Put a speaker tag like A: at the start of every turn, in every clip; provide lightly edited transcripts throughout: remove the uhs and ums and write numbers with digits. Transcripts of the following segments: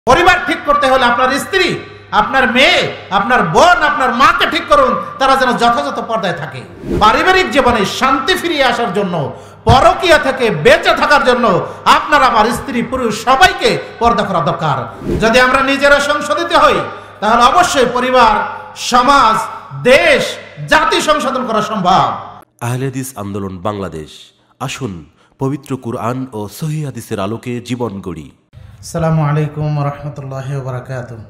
A: পরিবার ঠিক করতে হলে আপনার স্ত্রী, আপনার মেয়ে, আপনার বোন, আপনার মাকে ঠিক করুন, তারা যেন যথাযথ পর্দায় থাকে। পারিবারিক জীবনে শান্তি ফিরিয়ে আসার জন্য, পরকীয়া থেকে বেঁচে থাকার জন্য আপনার আমার স্ত্রী পুরুষ সবাইকে পর্দা করা দরকার। যদি আমরা নিজেরা সংশোধিত হই তাহলে অবশ্যই পরিবার, সমাজ, দেশ, জাতি সংশোধন করা সম্ভব।
B: আহলে হাদিস আন্দোলন বাংলাদেশ, আসুন পবিত্র কুরআন ও সহিহ হাদিসের আলোকে জীবন গড়ি।
A: আসসালামু আলাইকুম ওয়া রাহমাতুল্লাহি ওয়া বারাকাতুহু।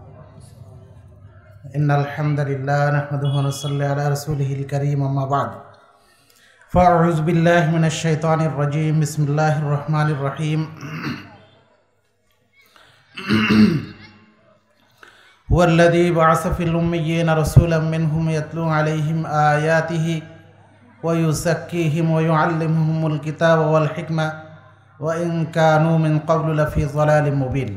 A: ইন্নাল হামদালিল্লাহ নাহমাদুহু ওয়া নুসাল্লি আলা রাসূলিহিল কারীম, আম্মা বা'দ। ফাআউযু বিল্লাহি মিনাশ শাইতানির রাজীম। বিসমিল্লাহির রহমানির রহিম। হুয়াল্লাযী বা'আসা ফিল উম্মিয়্যিনা রাসূলাম মিনহুম ইয়াতলু আলাইহিম আয়াতিহি ওয়া ইউযাক্কিহিম ওয়া ইউআল্লিমুহুমুল কিতাবা ওয়াল হিকমা ওয়া ইন কানু মিন ক্বাবলু লাফি যালালিম মুবিন।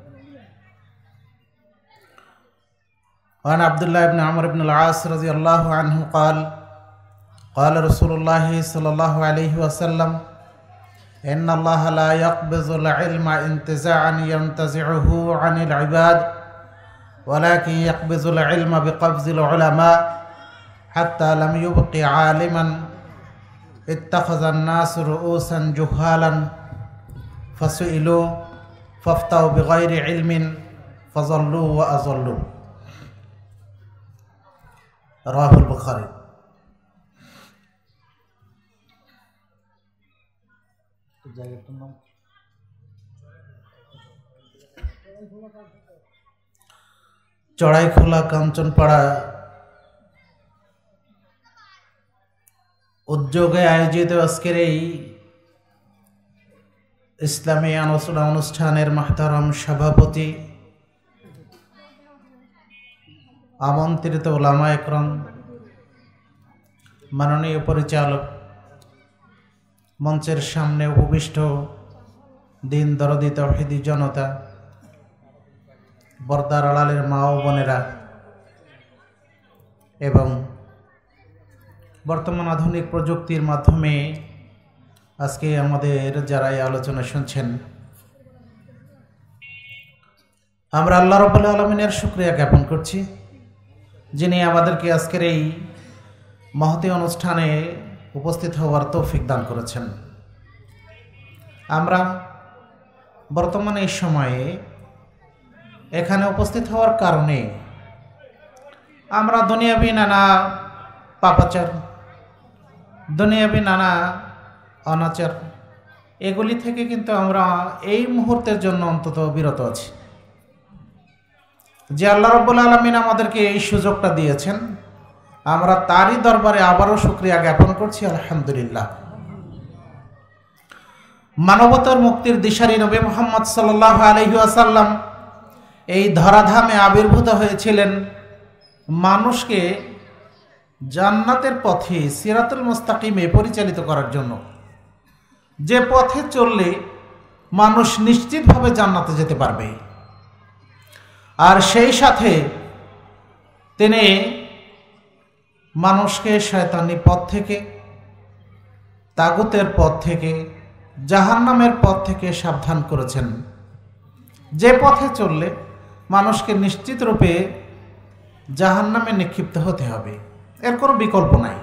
A: وعن عبد الله بن عمرو بن العاص رضي الله عنه قال قال رسول الله صلى الله عليه وسلم إن الله لا يقبض العلم انتزاعا ينتزعه عن العباد ولكن يقبض العلم بقبض العلماء حتى لم يبق عالما اتخذ الناس رؤوسا جهالا فسئلوا فافتوا بغير علم فضلوا وأضلوا। রাহুল বুখারী। চড়াইখোলা কাঞ্চনপাড়া উদ্যোগে আয়োজিত আজকের এই ইসলামী আলোচনা অনুষ্ঠানের মাহতারাম সভাপতি, আমন্ত্রিত উলামা একরাম, মাননীয় পরিচালক, মঞ্চের সামনে উপবিষ্ট দিন দরদি তাওহীদি জনতা, পর্দার আড়ালের মা ও বোনেরা এবং বর্তমান আধুনিক প্রযুক্তির মাধ্যমে আজকে আমাদের যারা এই আলোচনা শুনছেন, আমরা আল্লাহ রাব্বুল আলামিনের শুকরিয়া জ্ঞাপন করছি, যিনি আমাদেরকে আজকের এই মহতী অনুষ্ঠানে উপস্থিত হওয়ার তৌফিক দান করেছেন। আমরা বর্তমানে এই সময়ে এখানে উপস্থিত হওয়ার কারণে আমরা দুনিয়াবী নানা পাপাচার, দুনিয়াবী নানা অনাচার, এগুলি থেকে কিন্তু আমরা এই মুহূর্তের জন্য অন্তত বিরত আছি। যে আল্লাহ রাব্বুল আলামিন আমাদেরকে এই সুযোগটা দিয়েছেন, আমরা তারই দরবারে আবারও শুকরিয়া জ্ঞাপন করছি, আলহামদুলিল্লাহ। মানবতার মুক্তির দিশারি নবী মুহাম্মদ সাল্লাল্লাহু আলাইহি ওয়াসাল্লাম এই ধরাধামে আবির্ভূত হয়েছিলেন মানুষকে জান্নাতের পথে, সিরাতুল মুস্তাকিমে পরিচালিত করার জন্য, যে পথে চললে মানুষ নিশ্চিতভাবে জান্নাতে যেতে পারবে। আর সেই সাথে তিনি মানুষকে শয়তানি পথ থেকে, তাগুতের পথ থেকে, জাহান্নামের পথ থেকে সাবধান করেছেন, যে পথে চললে মানুষকে নিশ্চিত রূপে জাহান্নামে নিক্ষিপ্ত হতে হবে, এর কোনো বিকল্প নাই।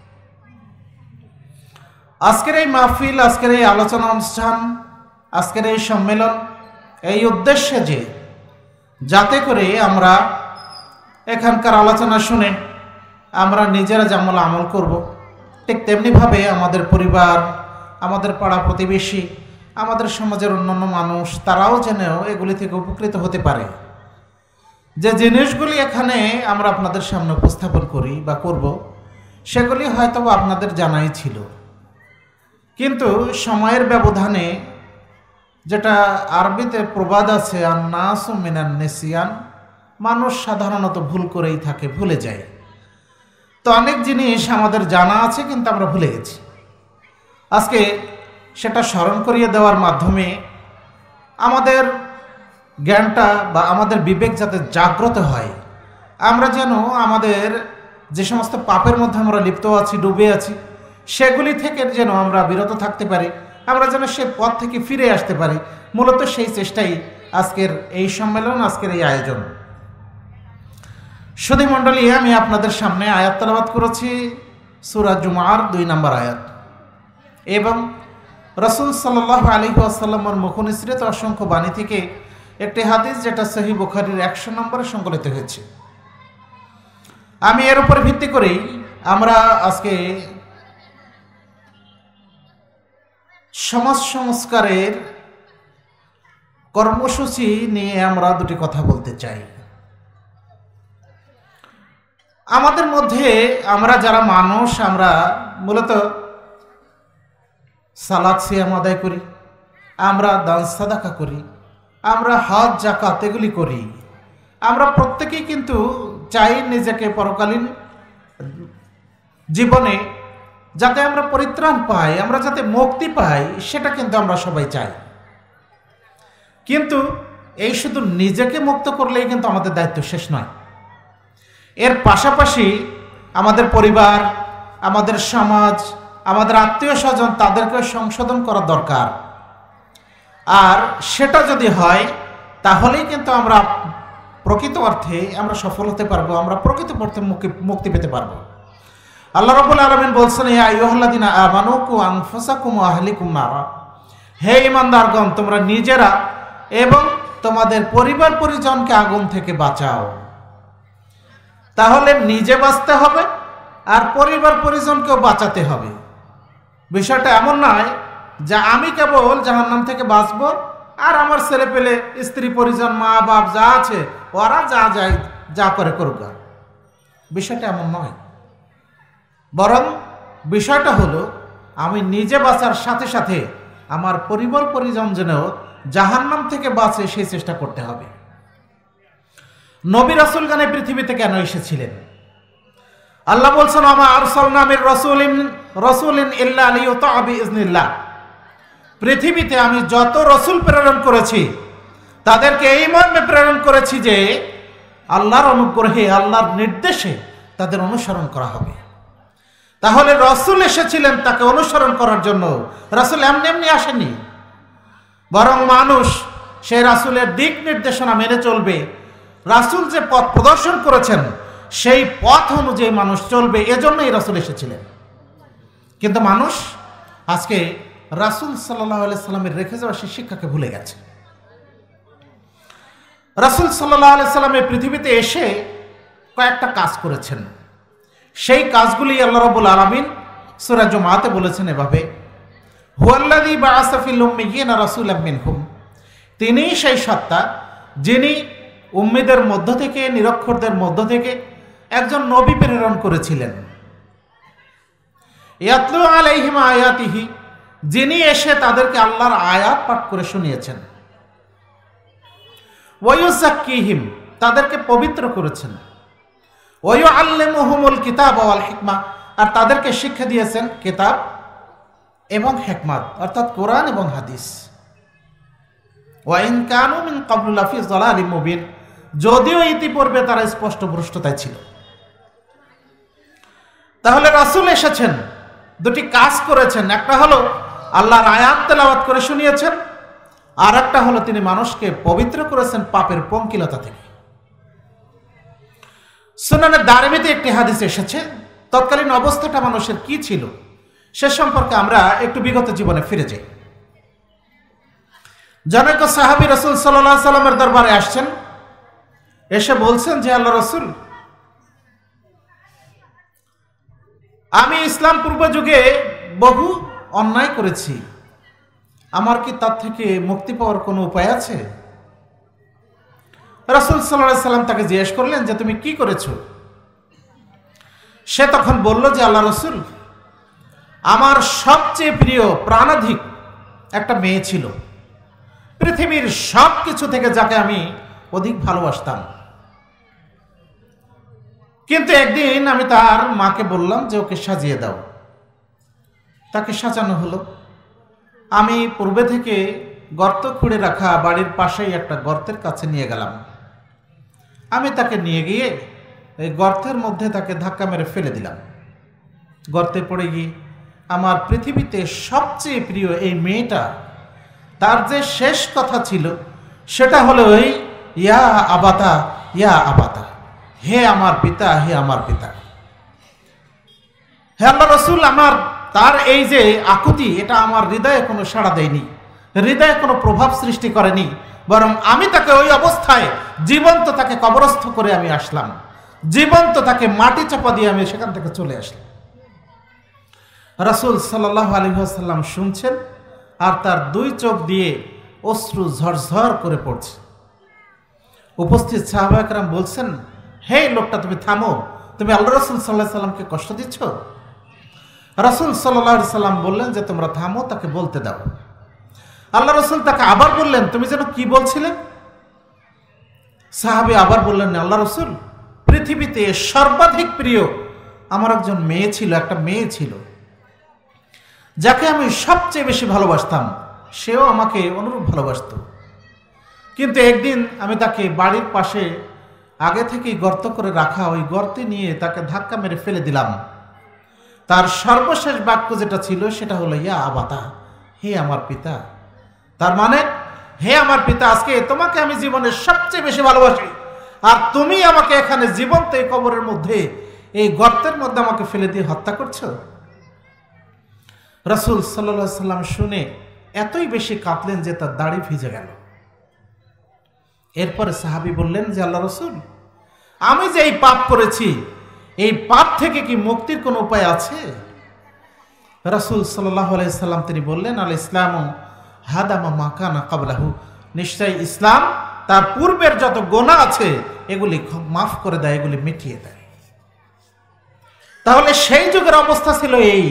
A: আজকের এই মাহফিল, আজকের এই আলোচনা অনুষ্ঠান, আজকের এই সম্মেলন, এই উদ্দেশ্যে যে যাতে করে আমরা এখানকার আলোচনা শুনে আমরা নিজেরা যেমন আমল করব, ঠিক তেমনিভাবে আমাদের পরিবার, আমাদের পাড়া প্রতিবেশী, আমাদের সমাজের অন্যান্য মানুষ, তারাও যেন এগুলি থেকে উপকৃত হতে পারে। যে জিনিসগুলি এখানে আমরা আপনাদের সামনে উপস্থাপন করি বা করব, সেগুলি হয়তো আপনাদের জানাই ছিল, কিন্তু সময়ের ব্যবধানে, যেটা আরবিতে প্রবাদ আছে, আন-নাসু মিনান নিসিয়ান, মানুষ সাধারণত ভুল করেই থাকে, ভুলে যায়। তো অনেক জিনিস আমাদের জানা আছে কিন্তু আমরা ভুলে গেছি। আজকে সেটা স্মরণ করিয়ে দেওয়ার মাধ্যমে আমাদের জ্ঞানটা বা আমাদের বিবেক যাতে জাগ্রত হয়, আমরা যেন আমাদের যে সমস্ত পাপের মধ্যে আমরা লিপ্ত আছি, ডুবে আছি, সেগুলি থেকে যেন আমরা বিরত থাকতে পারি, আমরা যেন সে পথ থেকে ফিরে আসতে পারি। মূলত সেই চেষ্টাই আজকের এই সম্মেলন, আজকের এই আয়োজন। সুধী মণ্ডলী, আমি আপনাদের সামনে আয়াত তেলাওয়াত করেছি সূরা জুমার 2 নম্বর আয়াত এবং রাসূল সাল্লাল্লাহু আলাইহি ওয়াসাল্লামের মুখনিসৃত অসংখ্য বাণী থেকে একটি হাদিস যেটা সহিহ বুখারীর 100 নম্বরে সংকলিত হয়েছে। আমি এর উপর ভিত্তি করেই আমরা আজকে সমাজ সংস্কারের কর্মসূচি নিয়ে আমরা দুটি কথা বলতে চাই। আমাদের মধ্যে আমরা যারা মানুষ, আমরা মূলত সালাত সিয়াম আদায় করি, আমরা দান সাদাকা করি, আমরা হজ যাকাত এগুলি করি। আমরা প্রত্যেকেই কিন্তু চাই নিজেকে পরকালীন জীবনে যাতে আমরা পরিত্রাণ পাই, আমরা যাতে মুক্তি পাই, সেটা কিন্তু আমরা সবাই চাই। কিন্তু এই শুধু নিজেকে মুক্ত করলেই কিন্তু আমাদের দায়িত্ব শেষ নয়। এর পাশাপাশি আমাদের পরিবার, আমাদের সমাজ, আমাদের আত্মীয় স্বজন, তাদেরকে সংশোধন করা দরকার। আর সেটা যদি হয় তাহলেই কিন্তু আমরা প্রকৃত অর্থে আমরা সফল হতে পারবো, আমরা প্রকৃত অর্থে মুক্তি পেতে পারবো। আল্লাহ রাব্বুল আলামিন বলছেন, ইয়া আইয়ুহাল্লাযীনা আমানু কু আনফুসাকুম ওয়া আহলিকুম নারা, হে ঈমানদারগণ, তোমরা নিজেরা এবং তোমাদের পরিবার পরিজনকে আগুন থেকে বাঁচাও। তাহলে নিজে বাঁচতে হবে আর পরিবার পরিজনকেও বাঁচাতে হবে। বিষয়টা এমন নয় যে আমি কেবল জাহান্নাম থেকে বাঁচবো আর আমার ছেলে পেলে, স্ত্রী পরিজন, মা বাপ যা আছে ওরা যা যায় যা করে করুক। বিষয়টা এমন নয়, বরং বিষয়টা হলো আমি নিজে বাঁচার সাথে সাথে আমার পরিবার পরিজন যেন জাহান্নাম থেকে বাঁচে সেই চেষ্টা করতে হবে। নবী রাসূলগণ পৃথিবীতে কেন এসেছিলেন? আল্লাহ বলছেন, ওয়া মা আরসালনা মির রাসূলিন ইল্লা লিইউতাআ বিইজনিল্লাহ। পৃথিবীতে আমি যত রসুল প্রেরণ করেছি তাদেরকে এই মর্মে প্রেরণ করেছি যে আল্লাহর অনুগ্রহে, আল্লাহর নির্দেশে তাদের অনুসরণ করা হবে। তাহলে রসুল এসেছিলেন তাকে অনুসরণ করার জন্য। রাসূল এমনি এমনি আসেনি, বরং মানুষ সেই রাসূলের দিক নির্দেশনা মেনে চলবে। রাসূল যে পথ প্রদর্শন করেছেন সেই পথ অনুযায়ী মানুষ চলবে, এজন্যই রাসূল এসেছিলেন। কিন্তু মানুষ আজকে রাসূল সাল্লাল্লাহু আলাইহি সাল্লামের রেখে যাওয়া সেই শিক্ষাকে ভুলে গেছে। রাসূল সাল্লাল্লাহু আলাইহি সাল্লাম এই পৃথিবীতে এসে কয়েকটা কাজ করেছেন। সেই কাজগুলি আল্লাহ রাব্বুল আলামিন সূরা জুমাতে বলেছেন এভাবে, হুয়াল্লাযী বাআসা ফিল উম্মিয়িনা রাসূলাম মিনহুম, তিনি সেই সত্তা যিনি উম্মীদের মধ্য থেকে, নিরক্ষরদের মধ্য থেকে একজন নবী প্রেরণ করেছিলেন। ইয়াতলু আলাইহিম আয়াতিহি, যিনি এসে তাদেরকে আল্লাহর আয়াত পাঠ করে শুনিয়েছেন। ওয়া ইউযাক্কিহিম, তাদেরকে পবিত্র করেছেন। ওয়া ইউআল্লিমুহুমুল কিতাব ওয়াল হিকমা, আর তাদেরকে শিক্ষা দিয়েছেন কিতাব এবং হিকমত, অর্থাৎ কোরআন এবং হাদিস। ওয়া ইন কানু মিন ক্বাবলু লাফি যালালিম মুবিন, যদিও ইতিপূর্বে তারা স্পষ্ট ভ্রষ্টতায় ছিল। তাহলে রাসূল এসেছেন, দুটি কাজ করেছেন। একটা হলো আল্লাহর আয়াত তেলাওয়াত করে শুনিয়েছেন, আর একটা হলো তিনি মানুষকে পবিত্র করেছেন পাপের পঙ্কিলতা থেকে। সুনানে দারিমিতে একটি হাদিস এসেছে, তৎকালীন অবস্থাটা মানুষের কি ছিল সে সম্পর্কে আমরা একটু বিগত জীবনে ফিরে যাই। জনৈক সাহাবী রাসূল সাল্লাল্লাহু আলাইহি সাল্লামের দরবারে আসছেন, এসে বলছেন যে আল্লাহ রাসূল, আমি ইসলাম পূর্ব যুগে বহু অন্যায় করেছি, আমার কি তার থেকে মুক্তি পাওয়ার কোনো উপায় আছে? রাসূল সাল্লাল্লাহু আলাইহি সাল্লাম তাকে জিজ্ঞেস করলেন যে তুমি কি করেছো? সে তখন বলল যে আল্লাহ রাসূল, আমার সবচেয়ে প্রিয় প্রাণাধিক একটা মেয়ে ছিল, পৃথিবীর সব কিছু থেকে যাকে আমি অধিক ভালোবাসতাম। কিন্তু একদিন আমি তার মাকে বললাম যে ওকে সাজিয়ে দাও। তাকে সাজানো হলো। আমি পূর্বে থেকে গর্ত খুঁড়ে রাখা বাড়ির পাশেই একটা গর্তের কাছে নিয়ে গেলাম। আমি তাকে নিয়ে গিয়ে এই গর্তের মধ্যে তাকে ধাক্কা মেরে ফেলে দিলাম। গর্তে পড়ে গিয়ে আমার পৃথিবীতে সবচেয়ে প্রিয় এই মেয়েটা, তার যে শেষ কথা ছিল সেটা হলো ওই ইয়া আবাতা, ইয়া আবাতা, হে আমার পিতা, হে আমার পিতা। হে আল্লাহ রসুল, আমার তার এই যে আকুতি, এটা আমার হৃদয়ে কোনো সাড়া দেয়নি, হৃদয়ে কোনো প্রভাব সৃষ্টি করেনি, বরং আমি তাকে ওই অবস্থায় জীবন্ত তাকে কবরস্থ করে আমি আসলাম, জীবন্ত তাকে মাটি চাপা দিয়ে আমি সেখান থেকে চলে আসলাম। রাসূল সাল্লাল্লাহু আলাইহি ওয়াসাল্লাম শুনছেন, আর তার দুই চোখ দিয়ে অশ্রু ঝরঝর করে পড়ছে। উপস্থিত সাহাবা কেরাম বলছেন, হে লোকটা, তুমি থামো, তুমি আল্লাহ রাসূল সাল্লাল্লাহু আলাইহি সাল্লামকে কষ্ট দিচ্ছ। রাসূল সাল্লাল্লাহু আলাইহি সাল্লাম বললেন যে তোমরা থামো, তাকে বলতে দাও। আল্লাহ রাসূল তাকে আবার বললেন, তুমি যেন কি বলছিলে? সাহাবী আবার বললেন, আল্লাহ রাসূল, পৃথিবীতে সর্বাধিক প্রিয় আমার একজন মেয়ে ছিল, একটা মেয়ে ছিল যাকে আমি সবচেয়ে বেশি ভালোবাসতাম, সেও আমাকে অনুরূপ ভালোবাসত। কিন্তু একদিন আমি তাকে বাড়ির পাশে আগে থেকেই গর্ত করে রাখা ওই গর্তে নিয়ে তাকে ধাক্কা মেরে ফেলে দিলাম। তার সর্বশেষ বাক্য যেটা ছিল সেটা হলো ইয়া আবাতা, হে আমার পিতা। তার মানে, হে আমার পিতা, আজকে তোমাকে আমি জীবনের সবচেয়ে বেশি ভালোবাসি, আর তুমি আমাকে এখানে জীবন্ত এই কবরের মধ্যে, এই গর্তের মধ্যে আমাকে ফেলে দিয়ে হত্যা করছো। রাসূল সাল্লাল্লাহু আলাইহি সাল্লাম শুনে এতই বেশি কাঁদলেন যে তার দাড়ি ভিজে গেল। এরপরে সাহাবী বললেন যে আল্লাহ রাসূল, আমি যে এই পাপ করেছি, এই পাপ থেকে কি মুক্তির কোনো উপায় আছে? রাসূল সাল্লাল্লাহু আলাইহি সাল্লাম তিনি বললেন, আল ইসলামু হাদামা মা কানা ক্বাবলাহু, নিশ্চয়ই ইসলাম তার পূর্বের যত গুনাহ আছে এগুলি মাফ করে দেয়, এগুলি মিটিয়ে দেয়। তাহলে সেই যুগের অবস্থা ছিল এই।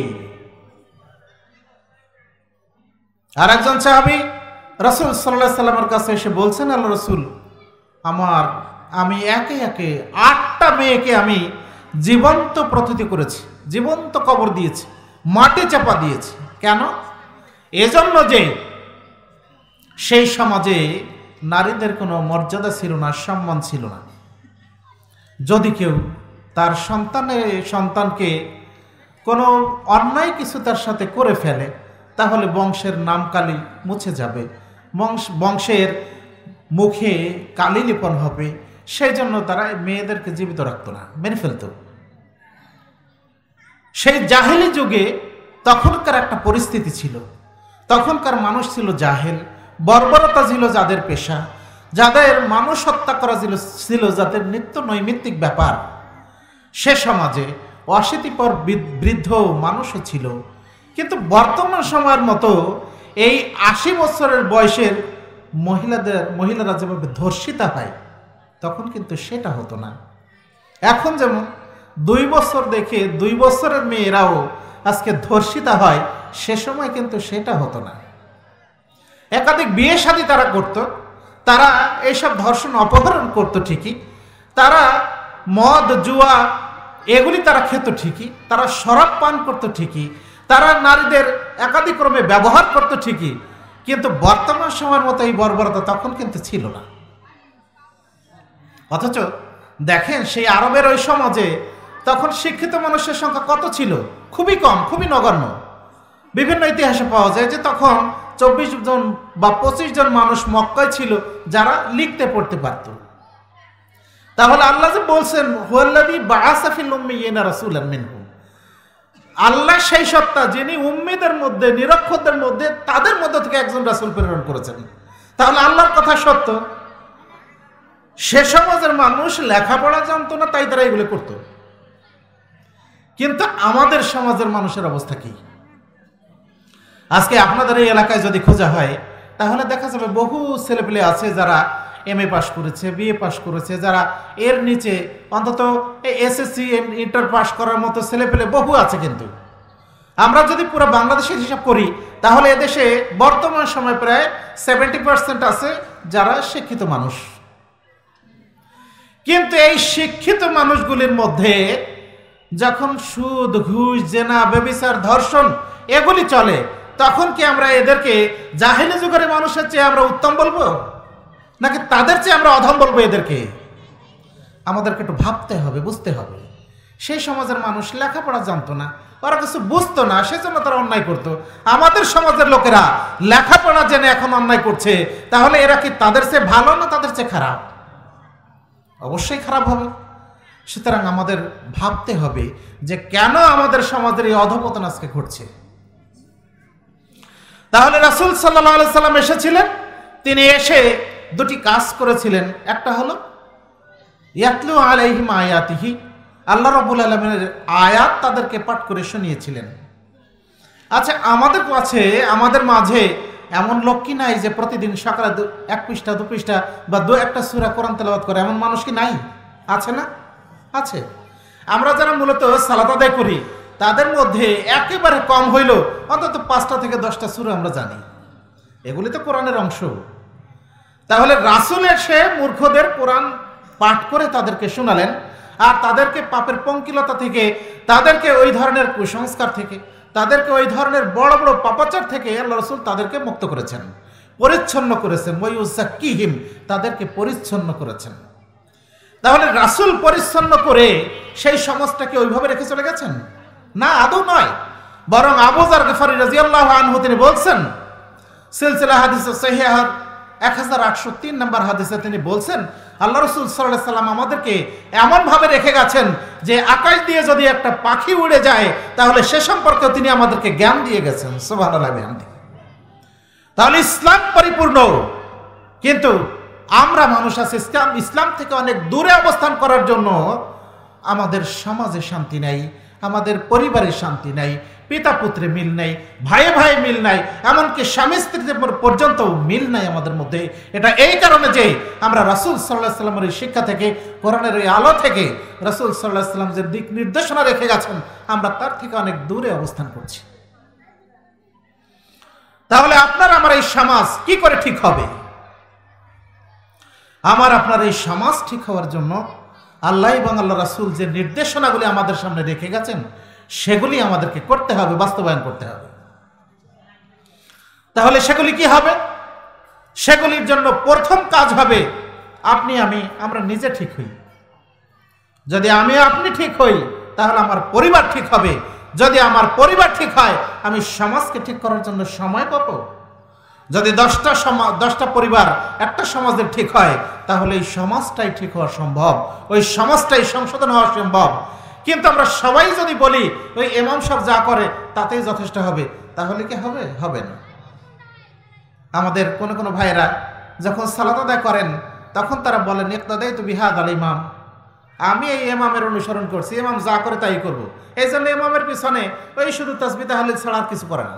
A: আর একজন সাহাবী রাসূল সাল্লাল্লাহু আলাইহি সাল্লামের কাছে এসে বলছেন, আল্লাহ রাসূল, আমি একে একে 8টা মেয়েকে আমি জীবন্ত প্রতিতি করেছি, জীবন্ত কবর দিয়েছি, মাটি চাপা দিয়েছি। কেন? এজন্য যে সেই সমাজে নারীদের কোনো মর্যাদা ছিল না, সম্মান ছিল না। যদি কেউ তার সন্তানকে কোনো অন্যায় কিছু তার সাথে করে ফেলে, তাহলে বংশের নাম কালি মুছে যাবে, বংশের মুখে কালি লেপন হবে। সেই জন্য তারা মেয়েদেরকে জীবিত রাখত না, মেরে ফেলত। সেই জাহেলি যুগে তখনকার একটা পরিস্থিতি ছিল, তখনকার মানুষ ছিল জাহেল, বর্বরতা ছিল যাদের পেশা, যাদের মানুষ হত্যা করা ছিল যাদের নিত্য নৈমিত্তিক ব্যাপার। সে সমাজে অশীতিপর বৃদ্ধ মানুষও ছিল। কিন্তু বর্তমান সময়ের মতো এই 80 বছরের বয়সের মহিলারা যেভাবে ধর্ষিতা হয়, তখন কিন্তু সেটা হতো না। এখন যেমন 2 বছর দেখে 2 বছরের মেয়েরাও আজকে ধর্ষিতা হয়, সে সময় কিন্তু সেটা হতো না। একাধিক বিয়ে শাদী তারা করত, তারা এইসব ধর্ষণ অপহরণ করত ঠিকই, তারা মদ জুয়া এগুলি তারা খেত ঠিকই, তারা শরাব পান করত ঠিকই, তারা নারীদের একাধিক ক্রমে ব্যবহার করত ঠিকই, কিন্তু বর্তমান সময়ের মতো এই বর্বরতা তখন কিন্তু ছিল না। অথচ দেখেন, সেই আরবের ওই সমাজে তখন শিক্ষিত মানুষের সংখ্যা কত ছিল? খুবই কম, খুবই নগণ্য। বিভিন্ন ইতিহাসে পাওয়া যায় যে তখন 24 জন বা 25 জন মানুষ মক্কায় ছিল যারা লিখতে পড়তে পারত। তাহলে আল্লাহ যে বলছেন, হুয়াল্লাযী বাআসা ফিল উম্মিয়িনা রাসূলান মিনহুম, আল্লাহ সেই সত্তা যিনি উম্মীদের মধ্যে, নিরক্ষরদের মধ্যে, তাদের মধ্য থেকে একজন রাসূল প্রেরণ করেছেন। তাহলে আল্লাহর কথা সত্য। সে সমাজের মানুষ লেখাপড়া জানতো না, তাই তারা এগুলো করত। কিন্তু আমাদের সমাজের মানুষের অবস্থা কি? আজকে আপনাদের এই এলাকায় যদি খোঁজা হয়, তাহলে দেখা যাবে বহু ছেলেপেলে আছে যারা MA পাস করেছে, BA পাস করেছে, যারা এর নিচে অন্তত SSC ইন্টার পাস করার মতো ছেলেপেলে বহু আছে। কিন্তু আমরা যদি পুরো বাংলাদেশের হিসাব করি, তাহলে এদেশে বর্তমান সময় প্রায় 70% আছে যারা শিক্ষিত মানুষ। কিন্তু এই শিক্ষিত মানুষগুলির মধ্যে যখন সুদ, ঘুষ, জেনা, ব্যভিচার, ধর্ষণ এগুলি চলে, তখন কি আমরা এদেরকে জাহেলি যুগের মানুষের চেয়ে আমরা উত্তম বলবো, নাকি তাদের চেয়ে আমরা অধম বলবো? এদেরকে আমাদেরকে একটু ভাবতে হবে, বুঝতে হবে। সেই সমাজের মানুষ লেখাপড়া জানতো না, ওরা কিছু বুঝতো না, সেজন্য তারা অন্যায় করতো। আমাদের সমাজের লোকেরা লেখাপড়া জেনে এখন অন্যায় করছে, তাহলে এরা কি তাদের চেয়ে ভালো না তাদের চেয়ে খারাপ? অবশ্যই খারাপ হবে। সুতরাং আমাদের ভাবতে হবে যে কেন আমাদের সমাজের এই অধঃপতন আজকে ঘটছে। তাহলে রাসূল সাল্লাল্লাহু আলাইহি সাল্লাম এসেছিলেন, তিনি এসে দুটি কাজ করেছিলেন। একটা হলো ইয়াতলু আলাইহিম আয়াতিহি, আল্লাহ রাব্বুল আলামিনের আয়াত তাদেরকে পাঠ করে শুনিয়েছিলেন। আচ্ছা, আমাদের মাঝে এমন লোক কি নাই যে প্রতিদিন সকালে 1 পৃষ্ঠা 2 পৃষ্ঠা বা 2-1টা সূরা কোরআন তেলাওয়াত করে? এমন মানুষ কি নাই? আছে না? আছে। আমরা যারা মূলত সালাত আদায় করি তাদের মধ্যে একেবারে কম হইল অন্তত 5টা থেকে 10টা সূরা আমরা জানি। এগুলি তো কোরআনের অংশ। তাহলে রাসূল এসে মূর্খদের কোরআন পাঠ করে তাদেরকে শোনালেন, আর তাদেরকে পাপের পঙ্কিলতা থেকে, তাদেরকে ওই ধরনের কুসংস্কার থেকে, তাদেরকে ওই ধরনের বড় বড় পাপাচার থেকে আল্লাহ রাসূল তাদেরকে মুক্ত করেছেন, পরিচ্ছন্ন করেছেন। ওয়ায়ুযাক্কিহিম, তাদেরকে পরিচ্ছন্ন করেছেন। তাহলে রাসূল পরিচ্ছন্ন করে সেই সমাজটাকে ওইভাবে রেখে চলে গেছেন? না, আদৌ নয়। বরং আবু যার গিফারী রাদিয়াল্লাহু আনহু তিনি বলছেন, সিলসিলা হাদিসে সহিহ 1803 নম্বর হাদিসে তিনি বলছেন, আল্লাহ রাসূল সাল্লাল্লাহু আলাইহি সাল্লাম আমাদেরকে এমন ভাবে রেখে গেছেন যে আকাশ দিয়ে যদি একটা পাখি উড়ে যায় তাহলে সে সম্পর্কে তিনি আমাদেরকে জ্ঞান দিয়ে গেছেন। সুবহানাল্লাহ বিহামদিহি। তাহলে ইসলাম পরিপূর্ণ, কিন্তু আমরা মানুষ আছে ইসলাম থেকে অনেক দূরে অবস্থান করার জন্য আমাদের সমাজে শান্তি নাই, আমাদের পরিবারে শান্তি নাই, পিতা পুত্রে মিল নাই, ভাইয়ে ভাইয়ে মিল নাই, এমনকি স্বামী স্ত্রীতে পর্যন্ত মিল নাই আমাদের মধ্যে। এটা এই কারণে যে আমরা রাসূল সাল্লাল্লাহু আলাইহি সাল্লামের শিক্ষা থেকে, কোরআনের এই আলো থেকে রাসূল সাল্লাল্লাহু আলাইহি সাল্লাম যে দিক নির্দেশনা রেখে গেছেন আমরা তার থেকে অনেক দূরে অবস্থান করছি। তাহলে আপনার আমার এই সমাজ কি করে ঠিক হবে? আমার আপনার এই সমাজ ঠিক হওয়ার জন্য আল্লাহ এবং আল্লাহ রাসূল যে নির্দেশনাগুলি আমাদের সামনে রেখে গেছেন সেগুলি আমাদেরকে করতে হবে, বাস্তবায়ন করতে হবে। তাহলে সেগুলি কি হবে? সেগুলির জন্য প্রথম কাজ হবে আমরা নিজে ঠিক হই। যদি আপনি ঠিক হই তাহলে আমার পরিবার ঠিক হবে। যদি আমার পরিবার ঠিক হয় আমি সমাজকে ঠিক করার জন্য সময় পাবো। যদি 10টা পরিবার একটা সমাজের ঠিক হয় তাহলে এই সমাজটাই ঠিক হওয়া সম্ভব, ওই সমাজটাই সংশোধন হওয়া সম্ভব। কিন্তু আমরা সবাই যদি বলি ওই ইমাম সাহেব যা করে তাতেই যথেষ্ট হবে, তাহলে কি হবে? হবে না। আমাদের কোন ভাইয়েরা যখন সালাত আদায় করেন তখন তারা বলেন ইকতাদাইতু বিহাদাল ইমাম, আমি এই ইমামের অনুসরণ করছি, ইমাম যা করে তাই করব। এই জন্য ইমামের পিছনে ওই শুধু তাসবিহ তাহলিল ছাড়া আর কিছু করে না।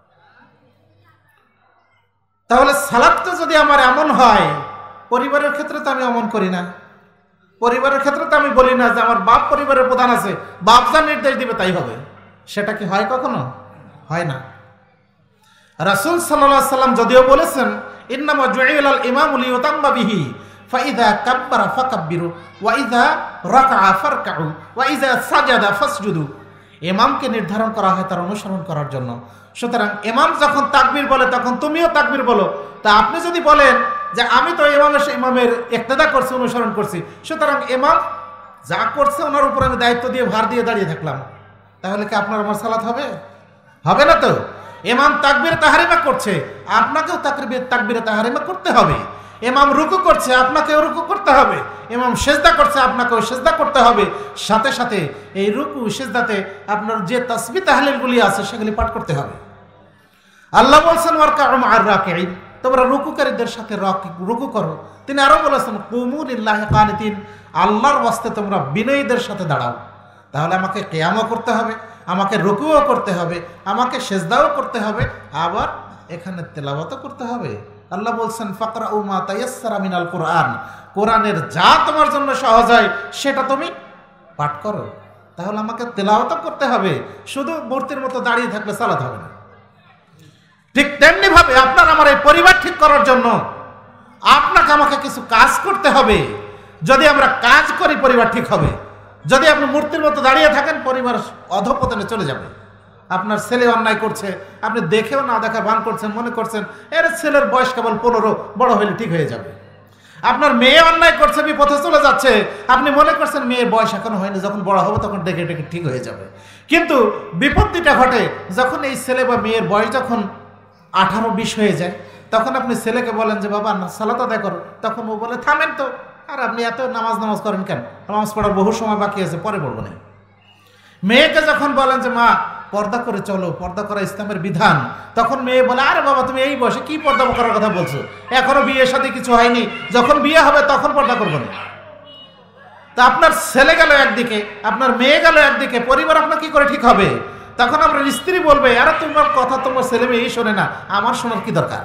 A: তাহলে সালাতটা যদি আমার এমন হয়, পরিবারের ক্ষেত্রে তো আমি এমন করি না। পরিবারের ক্ষেত্রে তো আমি বলি না যে আমার বাপ পরিবারের প্রধান আছে, বাপ যা নির্দেশ দিবে তাই হবে। সেটা কি হয়? কখনো হয় না। রাসূল সাল্লাল্লাহু আলাইহি সাল্লাম যদিও বলেছেন ইন্নামা জুইলাল ইমামু লিইউতাম্মা বিহি ফাইযা কাব্বারা ফাকাব্বিরু ওয়া ইযা রাকা'a ফারকা'ু ওয়া ইযা সাজাদা ফাসজুদু, ইমামকে নির্ধারণ করা হয় তার অনুসরণ করার জন্য। সুতরাং ইমাম যখন তাকবীর বলে তখন তুমিও তাকবীর বলো। তা আপনি যদি বলেন যে আমি তো ইমামের ইক্তেদা করছি, অনুসরণ করছি, সুতরাং ইমাম যা করছে ওনার উপর আমি দায়িত্ব দিয়ে ভার দিয়ে দাঁড়িয়ে থাকলাম, তাহলে কি আপনার আমার সালাত হবে? হবে না তো। ইমাম তাকবীরে তাহরিমা করছে, আপনাকেও তাকবীরে তাহরিমা করতে হবে। ইমাম রুকু করছে, আপনাকেও রুকু করতে হবে। ইমাম সেজদা করছে, আপনাকেও সেজদা করতে হবে। সাথে সাথে এই রুকু সেজদাতে আপনার যে তাসবিহ তাহলিলগুলি আছে সেগুলি পাঠ করতে হবে। আল্লাহ বলছেন ওয়ারকাউ মা'আর রাকিঈন, তোমরা রুকুকারীদের সাথে রুকু করো। তিনি আরো বলেছেন কুমু লিল্লাহি কানিতিন, আল্লাহর ওয়াস্তে তোমরা বিনয়ীদের সাথে দাঁড়াও। তাহলে আমাকে কিয়ামও করতে হবে, আমাকে রুকুও করতে হবে, আমাকে সেজদাও করতে হবে, আবার এখানে তেলাওয়াতও করতে হবে। আল্লাহ বলছেন ফাকরাউ মা তায়াসসারা মিনাল কুরআন, কোরআনের যা তোমার জন্য সহজ হয় সেটা তুমি পাঠ করো। তাহলে আমাকে তেলাওয়াতও করতে হবে, শুধু মূর্তির মতো দাঁড়িয়ে থাকলে সালাত হবে না। ঠিক তেমনি ভাবে আপনার আমার এই পরিবার ঠিক করার জন্য আপনাকে আমাকে কিছু কাজ করতে হবে। যদি আমরা কাজ করি পরিবার ঠিক হবে। যদি আপনি মূর্তির মতো দাঁড়িয়ে থাকেন পরিবার অধঃপতনে চলে যাবে। আপনার ছেলে অন্যায় করছে, আপনি দেখেও না দেখা ভান করছেন, মনে করছেন এর ছেলের বয়স কেবল 15, বড় হলে ঠিক হয়ে যাবে। আপনার মেয়ে অন্যায় করছে, বিপথে চলে যাচ্ছে, আপনি মনে করছেন মেয়ের বয়স এখনো হয়নি, যখন বড় হবে তখন ডেকে ডেকে ঠিক হয়ে যাবে। কিন্তু বিপত্তিটা ঘটে যখন এই ছেলে বা মেয়ের বয়স যখন 18-20 হয়ে যায়, তখন আপনি ছেলেকে বলেন যে বাবা সালাত আদায় করো, তখন ও বলে থামেন তো, আর আপনি এত নামাজ করেন কেন, নামাজ পড়ার বহু সময় বাকি আছে, পরে পড়বো না। মেয়েকে যখন বলেন যে মা পর্দা করে চলো, পর্দা করা ইসলামের বিধান, তখন মেয়ে বলে আরে বাবা তুমি এই বয়সে কি পর্দা করার কথা বলছো, এখনো বিয়ের সাথে কিছু হয়নি, যখন বিয়ে হবে তখন পর্দা করবো না। তা আপনার ছেলে গেল একদিকে, আপনার মেয়ে গেল একদিকে, পরিবার আপনার কি করে ঠিক হবে? তখন আপনার স্ত্রী বলবে আরে তোমার কথা তোমার ছেলে মেয়েই শোনে না, আমার শোনার কি দরকার?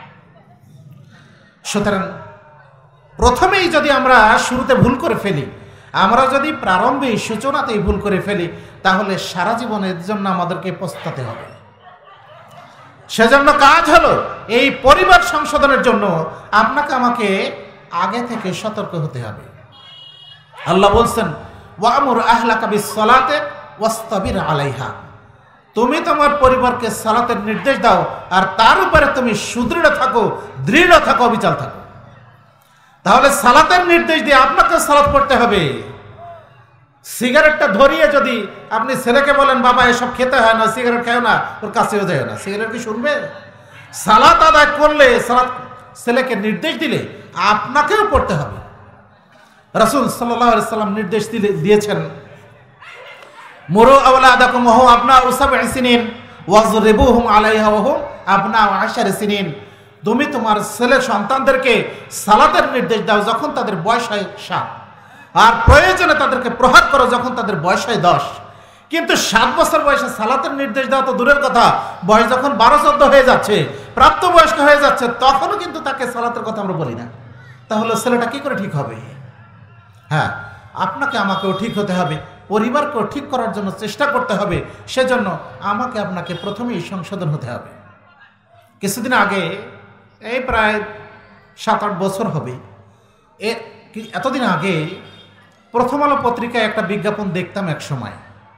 A: সুতরাং প্রথমেই যদি আমরা শুরুতে ভুল করে ফেলি, আমরা যদি প্রারম্ভেই সূচনাতেই ভুল করে ফেলি, তাহলে সারা জীবনের জন্য আমাদেরকে পস্তাতে হবে। সেজন্য কাজ হলো এই পরিবার সংশোধনের জন্য আপনাকে আমাকে আগে থেকে সতর্ক হতে হবে। আল্লাহ বলছেন ওয়ামুর আহলাকা বিসসালাতি ওয়াসতাবির আলাইহা, তুমি তোমার পরিবারকে সালাতের নির্দেশ দাও আর তার উপরে তুমি সুদৃঢ় থাকো, দৃঢ় থাকো, অবিচল থাকো। তাহলে সালাতের নির্দেশ দিয়ে আপনাকে সালাত পড়তে হবে। সিগারেটটা ধরিয়ে যদি আপনি ছেলেকে বলেন বাবা এসব খেতে হয় না, সিগারেট খেও না, ওর কাছেও যায় না, সিগারেট কি শুনবে? সালাত আদায় করলে, সালাত ছেলেকে নির্দেশ দিলে আপনাকেও পড়তে হবে। রাসূল সাল্লাল্লাহু আলাইহি সাল্লাম নির্দেশ দিয়েছেন মুরু আওলাদাকুম ওয়া হুম আবনাউ সাব'i সিনিন ওয়াজরিবুহুম আলাইহা ওয়া হুম আবনাউ 10 সিনিন, তুমি তোমার ছেলে সন্তানদেরকে সালাতের নির্দেশ দাও যখন তাদের বয়স হয় 7, আর প্রয়োজনে তাদেরকে প্রহার করো যখন তাদের বয়স হয় 10। কিন্তু 7 বছর বয়সে সালাতের নির্দেশ দেওয়া তো দূরের কথা, বয়স যখন 12-14 হয়ে যাচ্ছে, প্রাপ্তবয়স্ক হয়ে যাচ্ছে, তখনও কিন্তু তাকে সালাতের কথা আমরা বলি না। তাহলে ছেলেটা কি করে ঠিক হবে? হ্যাঁ, আপনাকে আমাকেও ঠিক হতে হবে, পরিবারকেও ঠিক করার জন্য চেষ্টা করতে হবে। সেজন্য আমাকে আপনাকে প্রথমেই সংশোধন হতে হবে। কিছুদিন আগে, এই প্রায় 7-8 বছর হবে, এতদিন আগে প্রথম আলো পত্রিকায় একটা বিজ্ঞাপন দেখতাম এক সময়।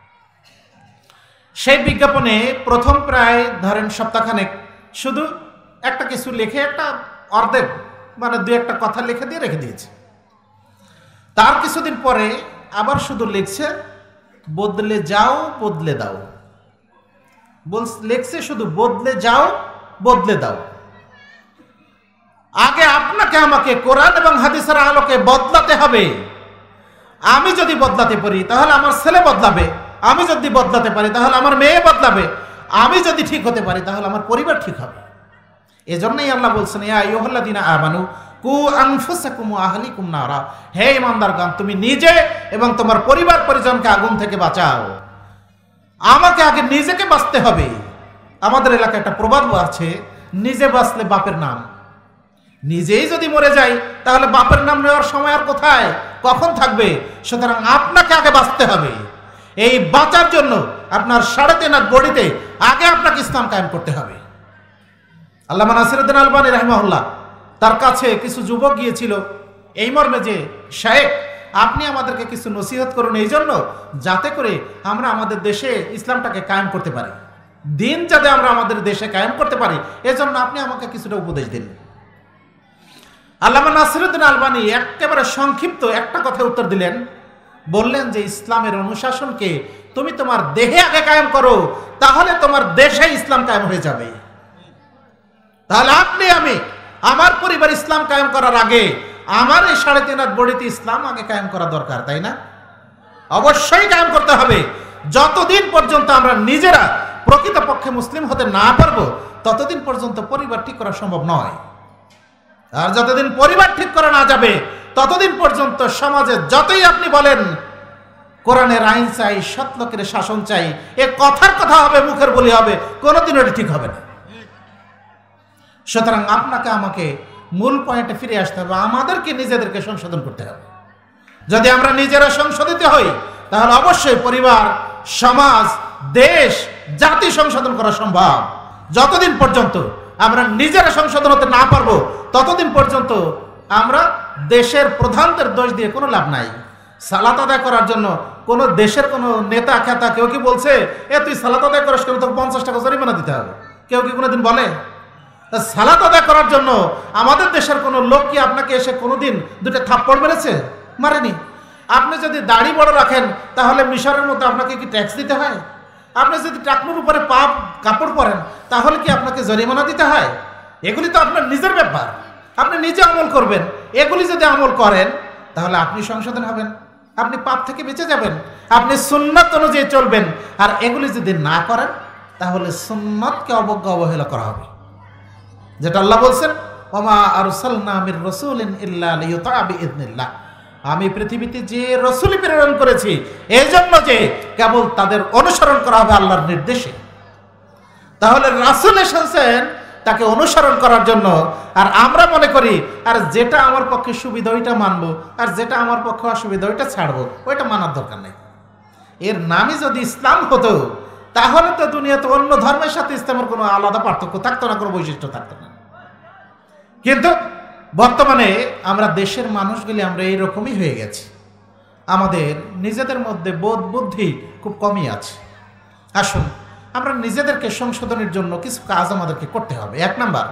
A: সেই বিজ্ঞাপনে প্রথম প্রায় ধরেন সপ্তাহখানেক শুধু একটা কিছু লিখে, একটা অর্ধেক মানে 2-1টা কথা লিখে দিয়ে রেখে দিয়েছে। তার কিছুদিন পরে আবার শুধু লিখছে বদলে যাও বদলে দাও, লিখছে শুধু বদলে যাও বদলে দাও। আগে আপনাকে আমাকে কোরআন এবং হাদিসের আলোকে বদলাতে হবে। আমি যদি বদলাতে পারি তাহলে আমার ছেলে বদলাবে, আমি যদি বদলাতে পারি তাহলে আমার মেয়ে বদলাবে, আমি যদি ঠিক হতে পারি তাহলে আমার পরিবার ঠিক হবে। এজন্যই আল্লাহ বলছেন ইয়া আইয়ুহাল্লাযীনা আমানু কু আনফুসাকুম ওয়া আহলিকুম নারা, হে ঈমানদারগণ তুমি নিজে এবং তোমার পরিবার পরিজনকে আগুন থেকে বাঁচাও। আমাকে আগে নিজেকে বাঁচতে হবে। আমাদের এলাকায় একটা প্রবাদ আছে, নিজে বাঁচলে বাপের নাম। নিজেই যদি মরে যাই তাহলে বাপের নাম নেওয়ার সময় আর কোথায়, কখন থাকবে? সুতরাং আপনাকে আগে বাঁচতে হবে। এই বাঁচার জন্য আপনার 3.5 হাত বডিতে আগে আপনাকে ইসলাম কায়েম করতে হবে। আল্লামা নাসিরউদ্দিন আলবানী রাহিমাহুল্লাহ, তার কাছে কিছু যুবক গিয়েছিল এই মর্মে যে শায়েখ আপনি আমাদেরকে কিছু নসিহত করুন, এই জন্য যাতে করে আমরা আমাদের দেশে ইসলামটাকে কায়েম করতে পারি, দিন যাতে আমরা আমাদের দেশে কায়েম করতে পারি, এজন্য আপনি আমাকে কিছুটা উপদেশ দিন। আল্লামা নাসিরউদ্দিন আলবানী একেবারে সংক্ষিপ্ত একটা কথায় উত্তর দিলেন, বললেন যে ইসলামের অনুশাসনকে তুমি তোমার দেহে আগে কায়েম করো, তাহলে তোমার দেশে ইসলাম কায়েম হয়ে যাবে। তাহলে আপনি আমি আমার পরিবার ইসলাম কায়েম করার আগে আমার এই 3.5 হাত বডিতে ইসলাম আগে কায়েম করা দরকার, তাই না? অবশ্যই কায়েম করতে হবে। যতদিন পর্যন্ত আমরা নিজেরা প্রকৃতপক্ষে মুসলিম হতে না পারবো ততদিন পর্যন্ত পরিবার ঠিক করা সম্ভব নয়। আর যতদিন পরিবার ঠিক করা না যাবে ততদিন পর্যন্ত সমাজে যতই আপনি বলেন কোরআনের আইন চাই, সৎ লোকের শাসন চাই, এ কথার কথা হবে, মুখের বলি হবে, কোনোদিন এটা ঠিক হবে না। সুতরাং আপনাকে আমাকে মূল পয়েন্টে ফিরে আসতে হবে, আমাদেরকে নিজেদেরকে সংশোধন করতে হবে। যদি আমরা নিজেরা সংশোধিত হই তাহলে অবশ্যই পরিবার, সমাজ, দেশ, জাতি সংশোধন করা সম্ভব। যতদিন পর্যন্ত আমরা নিজেরা সংশোধন হতে না পারবো ততদিন পর্যন্ত আমরা দেশের প্রধানদের দোষ দিয়ে কোনো লাভ নাই। সালাত আদায় করার জন্য কোনো দেশের কোনো নেতা খেতা কেউ কি বলছে তুই সালাত আদায় করিস কেন, তোকে 50 টাকা জরিমানা দিতে হবে? কেউ কি কোনোদিন বলে? সালাত আদায় করার জন্য আমাদের দেশের কোনো লোক কি আপনাকে এসে কোনোদিন দুটো থাপ্পড় মেরেছে? মারেনি। আপনি যদি দাড়ি বড় রাখেন তাহলে মিশরের মতো আপনাকে কি ট্যাক্স দিতে হয়? আপনি যদি টাকনুর উপরে কাপড় পরেন তাহলে কি আপনাকে জরিমানা দিতে হয়? এগুলি তো আপনার নিজের ব্যাপার, আপনি নিজে আমল করবেন। এগুলি যদি আমল করেন তাহলে আপনি সংশোধন হবেন, আপনি পাপ থেকে বেঁচে যাবেন, আপনি সুন্নাত অনুযায়ী চলবেন। আর এগুলি যদি না করেন তাহলে সুন্নাতকে অবজ্ঞা অবহেলা করা হবে, যেটা আল্লাহ বলছেন, ওমা আরসালনা মির রাসূলিন ইল্লা লিইউতা বিইذনিল্লাহ। আমি পৃথিবীতে যে রাসূল প্রেরণ করেছি এই জন্য যে কেবল তাদের অনুসরণ করা হবে আল্লাহর নির্দেশে। তাহলে রাসূল এসেছেন তাকে অনুসরণ করার জন্য। আর আমরা মনে করি আর যেটা আমার পক্ষে সুবিধা ওইটা মানবো, আর যেটা আমার পক্ষে অসুবিধা ওইটা ছাড়বো, ওইটা মানার দরকার নেই। এর নামই যদি ইসলাম হতো তাহলে তো দুনিয়াতে অন্য ধর্মের সাথে ইসলামের কোনো আলাদা পার্থক্য থাকতো না, কোনো বৈশিষ্ট্য থাকতো না। কিন্তু বর্তমানে আমরা দেশের মানুষগুলি আমরা এইরকমই হয়ে গেছি, আমাদের নিজেদের মধ্যে বোধ বুদ্ধি খুব কমই আছে। আসুন আমরা নিজেদেরকে সংশোধনের জন্য কিছু কাজ আমাদেরকে করতে হবে। 1 নাম্বার,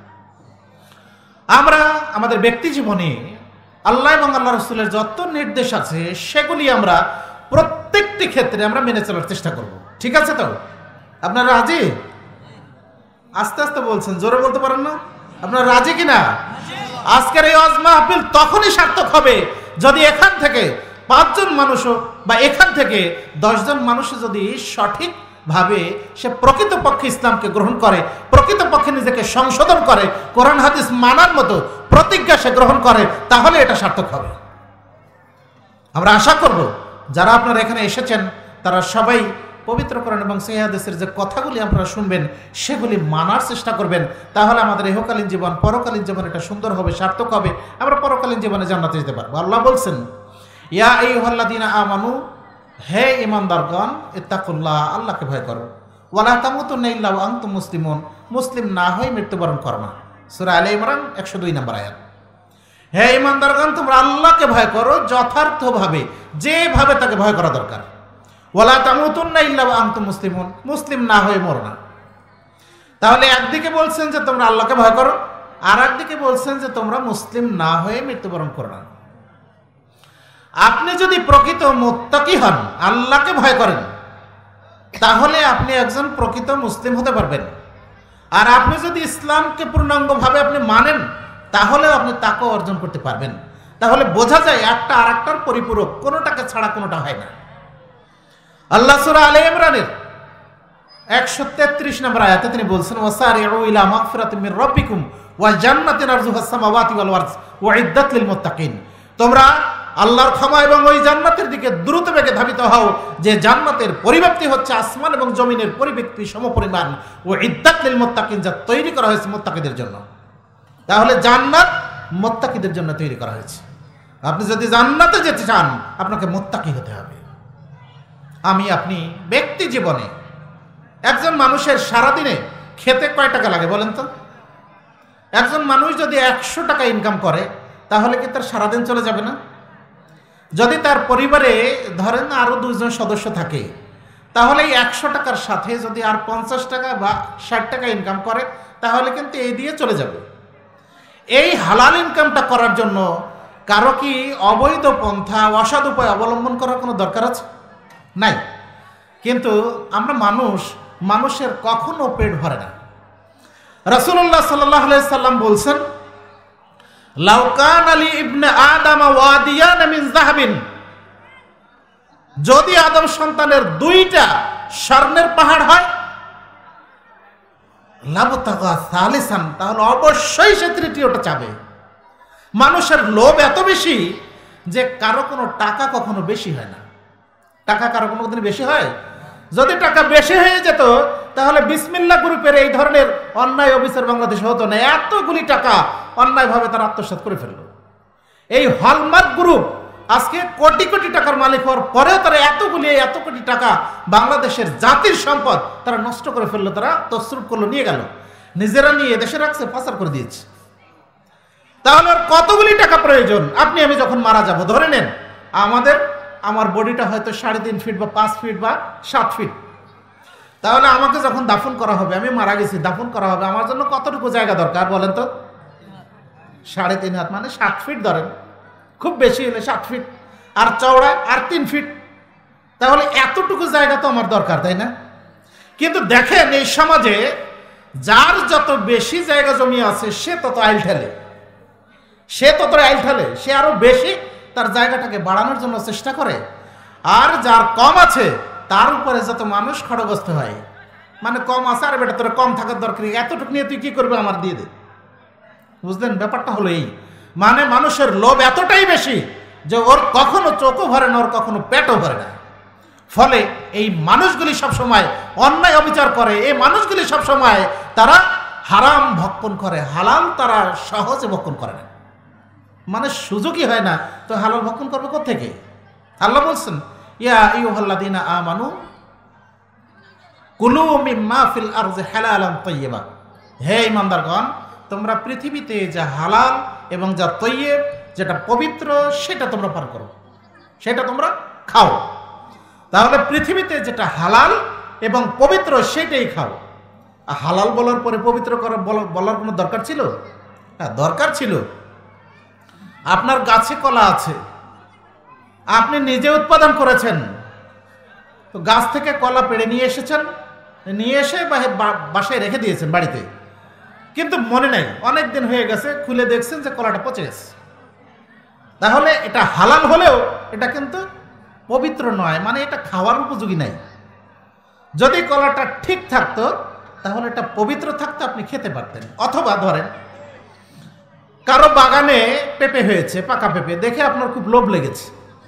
A: আমরা আমাদের ব্যক্তি জীবনে আল্লাহ এবং আল্লাহ রাসূলের যত নির্দেশ আছে সেগুলি আমরা প্রত্যেকটি ক্ষেত্রে আমরা মেনে চলার চেষ্টা করব। ঠিক আছে তো? আপনারা রাজি? আস্তে আস্তে বলছেন, জোরে বলতে পারেন না? আপনারা রাজি কিনা? আজকের এই ওয়াজ মাহফিল তখনই সার্থক হবে যদি এখান থেকে 5 জন মানুষও বা এখান থেকে 10 জন মানুষ যদি সঠিক ভাবে সে প্রকৃতপক্ষে ইসলামকে গ্রহণ করে, প্রকৃতপক্ষে নিজেকে সংশোধন করে, কোরআন হাদিস মানার মতো প্রতিজ্ঞা সে গ্রহণ করে, তাহলে এটা সার্থক হবে। আমরা আশা করব যারা আপনারা এখানে এসেছেন তারা সবাই পবিত্র কোরআন এবং সহিহ হাদিসের যে কথাগুলি আপনারা শুনবেন সেগুলি মানার চেষ্টা করবেন। তাহলে আমাদের ইহকালীন জীবন পরকালীন জীবন এটা সুন্দর হবে, সার্থক হবে, আমরা পরকালীন জীবনে জান্নাতে যেতে পারবো। আল্লাহ বলছেন, ইয়া আইয়ুহাল্লাযীনা আমানু, হে ঈমানদারগণ, ইত্তাকুল্লাহ, আল্লাহকে ভয় করো, ওয়ালা তামুতুন্না ইল্লা ওয়া আনতুম মুসলিমুন, মুসলিম না হয়ে মৃত্যুবরণ করো না। সূরা আলে ইমরান 102 নম্বর আয়াত। হে ঈমানদারগণ, তোমরা আল্লাহকে ভয় করো যথার্থভাবে, যেভাবে তাকে ভয় করা দরকার। ওয়ালা তামুতুন্না ইল্লা ওয়া আনতুম মুসলিমুন, মুসলিম না হয়ে মরো না। তাহলে একদিকে বলছেন যে তোমরা আল্লাহকে ভয় করো, আর একদিকে বলছেন যে তোমরা মুসলিম না হয়ে মৃত্যুবরণ করো না। আপনি যদি প্রকৃত মুত্তাকি হন, আল্লাহকে ভয় করেন, তাহলে আপনি একজন প্রকৃত মুসলিম হতে পারবেন। আর আপনি যদি ইসলামকে পূর্ণাঙ্গভাবে আপনি মানেন তাহলেও আপনি তাকে অর্জন করতে পারবেন। তাহলে বোঝা যায় একটা আরেকটার পরিপূরক, কোনোটাকে ছাড়া কোনোটা হয় না। আল্লাহ সূরা আলে ইমরানের 133 নম্বর আয়াতে তিনি বলছেন, ওয়াসারিউ ইলা মাগফিরাতিন মির রাব্বিকুম ওয়া জান্নাতিন আরযুহাস সামাওয়াতি ওয়াল আরদ উইদ্দাত লিল মুত্তাকিন। তোমরা আল্লাহর ক্ষমা এবং ওই জান্নাতের দিকে দ্রুত বেগে ধাবিত হও যে জান্নাতের পরিব্যাপ্তি হচ্ছে আসমান এবং জমিনের পরিব্যাপ্তি সমপরিমাণ, উইদ্দাত লিল মুত্তাকিন, যা তৈরি করা হয়েছে মুত্তাকিদের জন্য। তাহলে জান্নাত মুত্তাকিদের জন্য তৈরি করা হয়েছে। আপনি যদি জান্নাতে যেতে চান আপনাকে মুত্তাকি হতে হবে। আমি আপনি ব্যক্তি জীবনে একজন মানুষের সারাদিনে খেতে কয় টাকা লাগে বলেন তো? একজন মানুষ যদি 100 টাকা ইনকাম করে তাহলে কি তার সারাদিন চলে যাবে না? যদি তার পরিবারে ধরেন আরো 2 জন সদস্য থাকে তাহলে এই 100 টাকার সাথে যদি আর 50 টাকা বা 60 টাকা ইনকাম করে তাহলে কিন্তু এই দিয়ে চলে যাবে। এই হালাল ইনকামটা করার জন্য কারো কি অবৈধ পন্থা, অসৎ উপায় অবলম্বন করার কোনো দরকার আছে? নাই। কিন্তু আমরা মানুষের কখনো পেট ভরে না। রাসূলুল্লাহ সাল্লাল্লাহু আলাইহি সাল্লাম বলছেন, লাউ কানা লি ইবনে আদম ওয়াদিয়ান মিন যাহাবিন, যদি আদম সন্তানের 2টা স্বর্ণের পাহাড় হয়, লাবতাগা সালিসান, তাহলে অবশ্যই সে তৃতীয়টা চাবে। মানুষের লোভ এত বেশি যে কারো কোনো টাকা কখনো বেশি হয় না। টাকা কারো কোনো দিন বেশি হয়? যদি টাকা বেশি হয়ে যেত তাহলে বিসমিল্লাহ গ্রুপের এই ধরনের অন্যায় অফিসার বাংলাদেশে হতো না। এতগুলি টাকা অন্যায়ভাবে তারা আত্মসাৎ করে ফেলল। এই হলমার্ক গ্রুপ আজকে কোটি কোটি টাকার মালিক হওয়ার পরেও তারা এত কোটি টাকা বাংলাদেশের জাতির সম্পদ তারা নষ্ট করে ফেললো, তারা তসরুপ করলো, নিয়ে গেল, নিজেরা নিয়ে দেশে রাখছে, পাচার করে দিয়েছে। তাহলে আর কতগুলি টাকা প্রয়োজন? আপনি আমি যখন মারা যাব, ধরে নেন আমার বডিটা হয়তো 3.5 ফিট বা 5 ফিট বা 7 ফিট, তাহলে আমাকে যখন দাফন করা হবে, আমি মারা গেছি, দাফন করা হবে, আমার জন্য কতটুকু জায়গা দরকার বলেন তো? 3.5 হাত, মানে 7 ফিট ধরেন, খুব বেশি হলে 7 ফিট, আর চওড়া আর 3 ফিট। তাহলে এতটুকু জায়গা তো আমার দরকার, তাই না? কিন্তু দেখেন এই সমাজে যার যত বেশি জায়গা জমি আছে সে তত আইল ঠেলে, সে আরো বেশি তার জায়গাটাকে বাড়ানোর জন্য চেষ্টা করে। আর যার কম আছে তার উপরে যত মানুষ খড়গস্ত হয়, মানে কম আছে, আর বেটা তোর কম থাকার দরকার, এতটুকু নিয়ে তুই কি করবে, আমার দিয়ে দে। বুঝলেন ব্যাপারটা হলো এই, মানে মানুষের লোভ এতটাই বেশি যে ওর কখনো চোখও ভরে না, ওর কখনো পেটও ভরে না। ফলে এই মানুষগুলি সবসময় অন্যায় অবিচার করে, এই মানুষগুলি সবসময় তারা হারাম ভক্ষণ করে, হালাল তারা সহজে ভক্ষণ করে না। মানে সুযোগই হয় না, তো হালাল ভক্ষণ করবে কোত্থেকে? আল্লাহ বলছেন, ইয়া আইয়ুহাল্লাযীনা আমানু কুলু মিম্মা ফিল আরদি হালালান তাইয়্যিবা, হে ঈমানদারগণ, তোমরা পৃথিবীতে যা হালাল এবং যা তাইয়্যিব, যেটা পবিত্র, সেটা তোমরা পান করো, সেটা তোমরা খাও। তাহলে পৃথিবীতে যেটা হালাল এবং পবিত্র সেটাই খাও। হালাল বলার পরে পবিত্র করা বলার কোনো দরকার ছিল? হ্যাঁ, দরকার ছিল। আপনার গাছে কলা আছে, আপনি নিজে উৎপাদন করেছেন, তো গাছ থেকে কলা পেড়ে নিয়ে এসেছেন, নিয়ে এসে বাসায় রেখে দিয়েছেন বাড়িতে, কিন্তু মনে নেই, অনেক দিন হয়ে গেছে, খুলে দেখছেন যে কলাটা পচে গেছে। তাহলে এটা হালাল হলেও এটা কিন্তু পবিত্র নয়, মানে এটা খাওয়ার উপযোগী নাই। যদি কলাটা ঠিক থাকতো তাহলে এটা পবিত্র থাকতো, আপনি খেতে পারতেন। অথবা ধরেন কারো বাগানে পেঁপে হয়েছে, পাকা পেঁপে, দেখে আপনার খুব লোভ লেগেছে,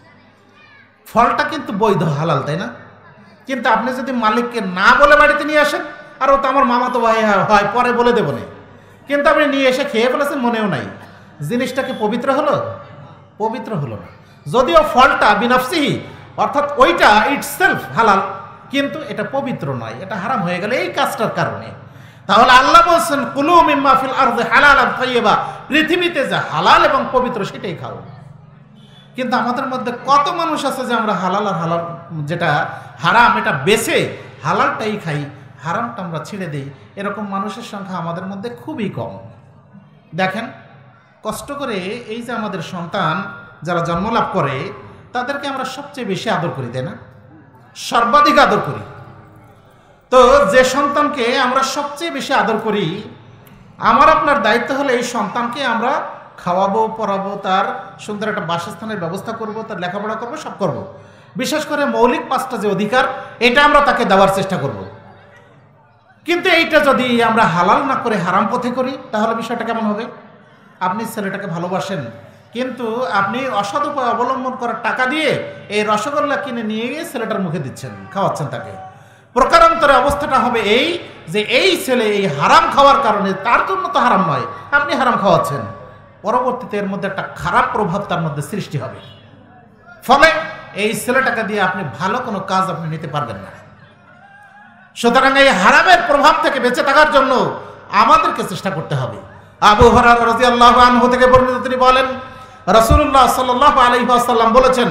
A: ফলটা কিন্তু বৈধ, হালাল, তাই না? কিন্তু আপনি যদি মালিককে না বলে বাড়িতে নিয়ে আসেন, আর ও তো আমার মামাতো ভাই হয়, পরে বলে দেবো না, কিন্তু আপনি নিয়ে এসে খেয়ে ফেলেছেন, মনেও নাই, জিনিসটাকে পবিত্র হলো? পবিত্র হলো না। যদিও ফলটা বিনাফসিহি, অর্থাৎ ওইটা ইটসেলফ হালাল, কিন্তু এটা পবিত্র নয়, এটা হারাম হয়ে গেল এই কাজটার কারণে। তাহলে আল্লাহ বলছেন, কুলু মিম্মা ফিল আরদি হালালান তাইয়্যিবা, পৃথিবীতে যা হালাল এবং পবিত্র সেটাই খাও। কিন্তু আমাদের মধ্যে কত মানুষ আছে যে আমরা হালাল আর হালাল, যেটা হারাম এটা বেছে হালালটাই খাই, হারামটা আমরা ছেড়ে দিই। এরকম মানুষের সংখ্যা আমাদের মধ্যে খুবই কম। দেখেন, কষ্ট করে এই যে আমাদের সন্তান যারা জন্মলাভ করে, তাদেরকে আমরা সবচেয়ে বেশি আদর করি, তাই না? সর্বাধিক আদর করি। তো যে সন্তানকে আমরা সবচেয়ে বেশি আদর করি, আমার আপনার দায়িত্ব হলো এই সন্তানকে আমরা খাওয়াবো, পড়াবো, তার সুন্দর একটা বাসস্থানের ব্যবস্থা করব, তার লেখাপড়া করব, সব করব। বিশেষ করে মৌলিক 5টা যে অধিকার, এটা আমরা তাকে দেওয়ার চেষ্টা করব। কিন্তু এইটা যদি আমরা হালাল না করে হারাম পথে করি, তাহলে বিষয়টা কেমন হবে? আপনি ছেলেটাকে ভালোবাসেন, কিন্তু আপনি অসৎ উপায় অবলম্বন করার টাকা দিয়ে এই রসগোল্লা কিনে নিয়ে গিয়ে ছেলেটার মুখে দিচ্ছেন, খাওয়াচ্ছেন তাকে। প্রকারান্তরে অবস্থাটা হবে এই যে এই ছেলে এই হারাম খাওয়ার কারণে, তার জন্য তো হারাম নয়, আপনি হারাম খাওয়াচ্ছেন, পরবর্তীতে এর মধ্যে একটা খারাপ প্রভাব তার মধ্যে সৃষ্টি হবে। ফলে এই ছেলেটাকে দিয়ে আপনি ভালো কোনো কাজ আপনি নিতে পারবেন না। সুতরাং এই হারামের প্রভাব থেকে বেঁচে থাকার জন্য আমাদেরকে চেষ্টা করতে হবে। আবু হুরায়রা রাদিয়াল্লাহু আনহু থেকে বর্ণিত, তিনি বলেন, রাসূলুল্লাহ সাল্লাল্লাহু আলাইহি ওয়াসাল্লাম বলেছেন,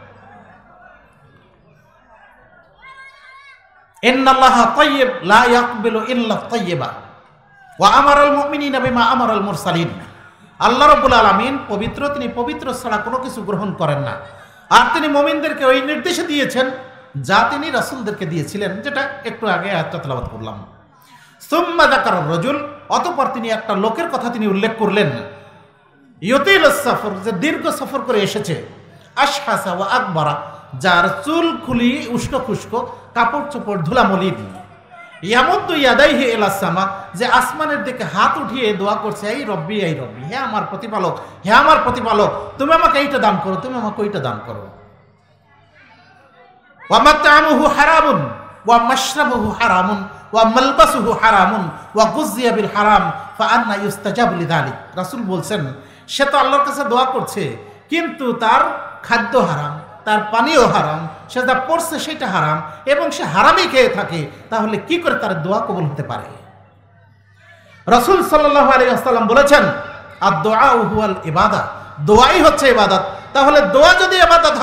A: ইন্নাল্লাহা তাইয়্যিব লা ইয়াকবিলু ইল্লা তাইয়্যিবা ওয়া আমারাল মুমিনিনা বিমা আমারাল মুরসালিন। আল্লাহ রাব্বুল আলামিন পবিত্র, তিনি পবিত্র ছাড়া কোনো কিছু গ্রহণ করেন না। আর তিনি মুমিনদেরকে ওই নির্দেশ দিয়েছেন যা তিনি রাসূলদেরকে দিয়েছিলেন, যেটা একটু আগে আয়াতটা তেলাওয়াত করলাম। সুম্মা যাকার রাজুল, অতঃপর তিনি একটা লোকের কথা তিনি উল্লেখ করলেন, ইউতিলুস সফর, যে দীর্ঘ সফর করে এসেছে, আশহাসা ওয়া আকবারা, যার চুল খুলি উস্কো খুস্কো, কাপড় চোপড় ধুলা মলিন, ইয়ামুদ্দু ইয়াদাইহি ইলাস সামা, যে আসমানের দিকে হাত উঠিয়ে দোয়া করছে, এই রব্বি, এই রব্বি, হে আমার প্রতিপালক, হে আমার প্রতিপালক, তুমি আমাকে এইটা দান করো, তুমি আমাকে ওইটা দান করো। ওয়া মাতআমুহু হারামুন ওয়া মাশরাবুহু হারামুন ওয়া মালবাসুহু হারামুন ওয়া গুযিয়া বিল হারাম ফাআন্না ইউস্তাজাবু লিযালিক। রাসূল বলছেন, সে তো আল্লাহর কাছে দোয়া করছে, কিন্তু তার খাদ্য হারাম, তার পানীয় হারাম, সে যা পড়ছে সেটা হারাম, এবং সে হারামই খেয়ে থাকে, তাহলে কি করে তার দোয়া কবুল হতে পারে? রাসূল সাল্লাল্লাহু আলাইহি ওয়াসাল্লাম বলেছেন, আদ-দুআউ হুয়াল ইবাদা, দোয়াই হচ্ছে ইবাদত। তাহলে দোয়া যদি ইবাদত হয়,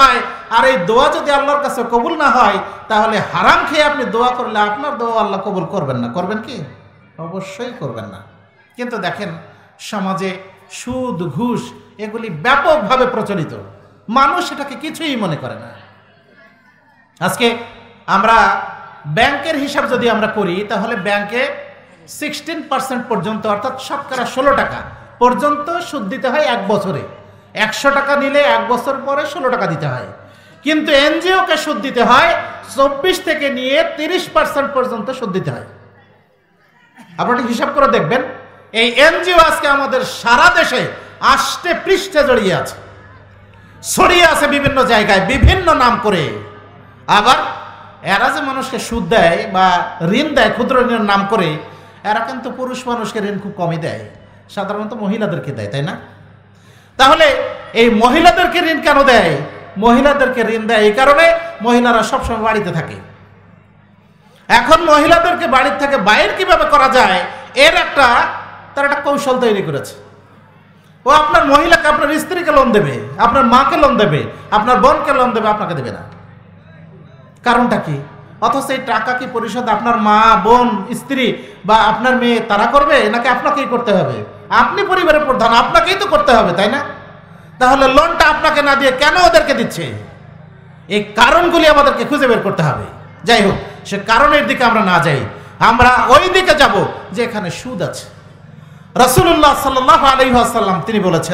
A: আর এই দোয়া যদি আল্লাহর কাছে কবুল না হয়, তাহলে হারাম খেয়ে আপনি দোয়া করলে আপনার দোয়া আল্লাহ কবুল করবেন না। করবেন কি? অবশ্যই করবেন না। কিন্তু দেখেন সমাজে সুদ, ঘুষ এগুলি ব্যাপকভাবে প্রচলিত, মানুষ এটাকে কিছুই মনে করে না। আজকে আমরা ব্যাংকের হিসাব যদি আমরা করি, তাহলে ব্যাংকে 16% পর্যন্ত, অর্থাৎ শতকরা 16 টাকা পর্যন্ত সুদ দিতে হয় এক বছরে। 100 টাকা নিলে 1 বছর পরে 16 টাকা দিতে হয়। কিন্তু এনজিওকে সুদ দিতে হয় 24 থেকে নিয়ে 30% পর্যন্ত সুদ দিতে হয়। আপনারা হিসাব করে দেখবেন, এই এনজিও আজকে আমাদের সারা দেশে আষ্টে পৃষ্ঠে জড়িয়ে আছে, ছড়িয়ে আছে বিভিন্ন জায়গায় বিভিন্ন নাম করে। আবার এরা যে মানুষকে সুদ দেয় বা ঋণ দেয় ক্ষুদ্র ঋণের নাম করে, এরা কিন্তু পুরুষ মানুষকে ঋণ খুব কমই দেয়, সাধারণত মহিলাদেরকে দেয়, তাই না? তাহলে এই মহিলাদেরকে ঋণ কেন দেয়? মহিলাদেরকে ঋণ দেয় এই কারণে মহিলারা সবসময় বাড়িতে থাকে। এখন মহিলাদেরকে বাড়ির থেকে বাইরে কিভাবে করা যায়, এর তার একটা কৌশল তৈরি করেছে। ও আপনার মহিলাকে, আপনার স্ত্রীকে লোন দেবে, আপনার মাকে লোন দেবে, আপনার বোনকে লোন দেবে, আপনাকে দেবে না। কারণটা কি? অথচ এই টাকা কি পরিশোধ আপনার মা, বোন, স্ত্রী বা আপনার মেয়ে তারা করবে, নাকি আপনাকেই করতে হবে? আপনি পরিবারের প্রধান, আপনাকেই তো করতে হবে, তাই না? তাহলে লোনটা আপনাকে না দিয়ে কেন ওদেরকে দিচ্ছে? এই কারণগুলি আমাদেরকে খুঁজে বের করতে হবে। যাই হোক, সে কারণের দিকে আমরা না যাই, আমরা ওই দিকে যাব যে এখানে সুদ আছে। রাসূলুল্লাহ সাল্লাল্লাহু আলাইহি ওয়াসাল্লাম তিনি বলেছেন,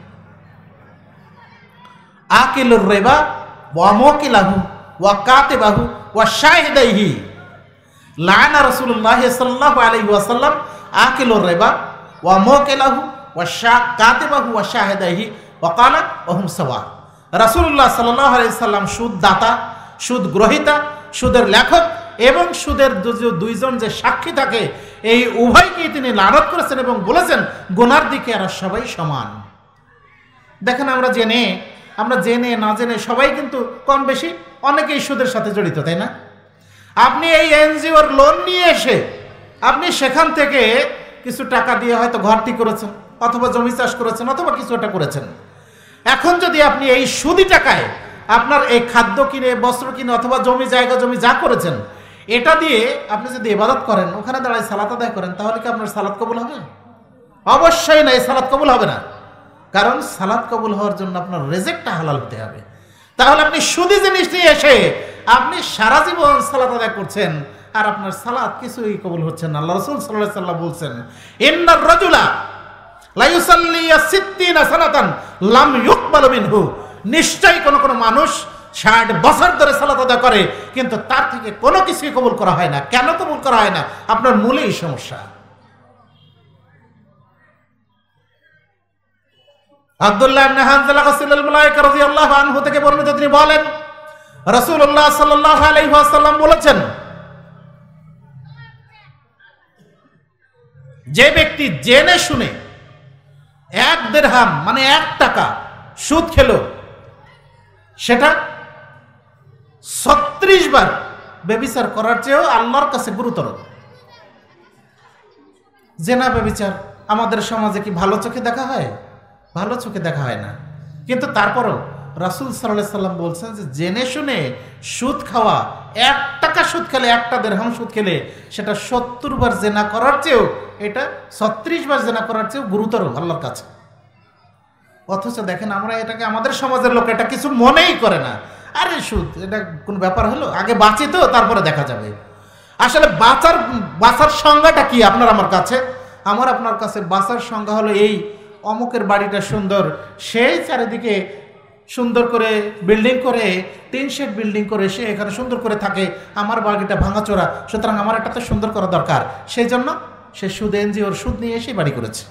A: আকিলুর রিবা ওয়া মুকিলাহু ওয়া কাতিবাহু ওয়া শাহিদাইহি। লানা রাসূলুল্লাহ সাল্লাল্লাহু আলাইহি ওয়াসাল্লাম আকিলুর রিবা ওয়া মুকিলাহু ওয়া কাতিবাহু ওয়া শাহিদাইহি ওয়া ক্বালা ওয়া হুম সাওয়া। রাসূলুল্লাহ সাল্লাল্লাহু আলাইহি সাল্লাম সুদ দাতা, সুদ গ্রহীতা, সুদের লেখক এবং সুদের দুইজন যে সাক্ষী থাকে, এই উভয়কেই তিনি লানত করেছেন এবং বলেছেন গুনার দিকে এরা সবাই সমান। দেখেন আমরা জেনে না জেনে সবাই কিন্তু কম বেশি অনেকেই সুদের সাথে জড়িত, তাই না? আপনি এই এনজিওর লোন নিয়ে এসে আপনি সেখান থেকে কিছু টাকা দিয়ে হয়তো ঘরটি করেছেন, অথবা জমি চাষ করেছেন, অথবা কিছু একটা করেছেন। এখন যদি আপনি এই সুদি টাকায় আপনার এই খাদ্য কিনে, বস্ত্র কিনে, অথবা জমি জায়গা জমি যা করেছেন, এটা দিয়ে আপনি যদি ইবাদত করেন, ওখানে দাঁড়ায় সালাত আদায় করেন, তাহলে কি আপনার সালাত কবুল হবে? অবশ্যই না, এই সালাত কবুল হবে না। কারণ সালাত কবুল হওয়ার জন্য আপনার রেজেকটা হালাল হতে হবে। তাহলে আপনি সুদি জিনিস নিয়ে এসে আপনি সারা জীবন সালাত আদায় করছেন, আর আপনার সালাত কিছুই কবুল হচ্ছে না। আল্লাহ রাসূল সাল্লাল্লাহু আলাইহি ওয়াসাল্লাম বলছেন, ইন্নার রাজুলা লা ইউসাল্লি 60 সানাতান লাম ইউকবাল মিনহু। নিশ্চয়ই কোন মানুষ 60 বছর ধরে সালাত আদায় করে, কিন্তু তার থেকে কোনো কিছুই কবুল করা হয় না। কেন কবুল করা হয় না? আপনার মূলেই সমস্যা। আব্দুল্লাহ ইবনে হানজালা গাসিলুল মালায়েকা রাদিয়াল্লাহু আনহু থেকে বর্ণিত, তিনি বলেন রাসূলুল্লাহ সাল্লাল্লাহু আলাইহি ওয়াসাল্লাম বলেছেন, যে ব্যক্তি জেনে শুনে 1 দিরহাম মানে 1 টাকা সুদ খেলো, সেটা 36 বার ব্যভিচার করার চেয়েও আল্লাহর কাছে গুরুতর। জেনা ব্যভিচার আমাদের সমাজে কি ভালো চোখে দেখা হয়? ভালো চোখে দেখা হয় না। কিন্তু তারপরও রাসূল সাল্লাল্লাহু আলাইহি ওয়াসাল্লাম বলছেন যে জেনে শুনে সুদ খাওয়া, 1 টাকা সুদ খেলে, 1টা দিরহাম সুদ খেলে, সেটা 70 বার জেনা করার চেয়েও, এটা 36 বার জেনা করার চেয়েও গুরুতর আল্লাহর কাছে। অথচ দেখেন আমরা এটাকে, আমাদের সমাজের লোক এটা কিছু মনেই করে না। আরে সুদ এটা কোন ব্যাপার হলো, আগে বাঁচি তো তারপরে দেখা যাবে। আসলে বাঁচার সংজ্ঞাটা কি আপনার আমার কাছে? আমার আপনার কাছে বাঁচার সংজ্ঞা হলো এই, অমুকের বাড়িটা সুন্দর, সেই চারিদিকে সুন্দর করে বিল্ডিং করে, 3 শেড বিল্ডিং করে সে এখানে সুন্দর করে থাকে, আমার বাড়িটা ভাঙাচোরা, সুতরাং আমার এটা তো সুন্দর করা দরকার, সেই জন্য সে সুদ এনজিওর সুদ নিয়ে এসে বাড়ি করেছে।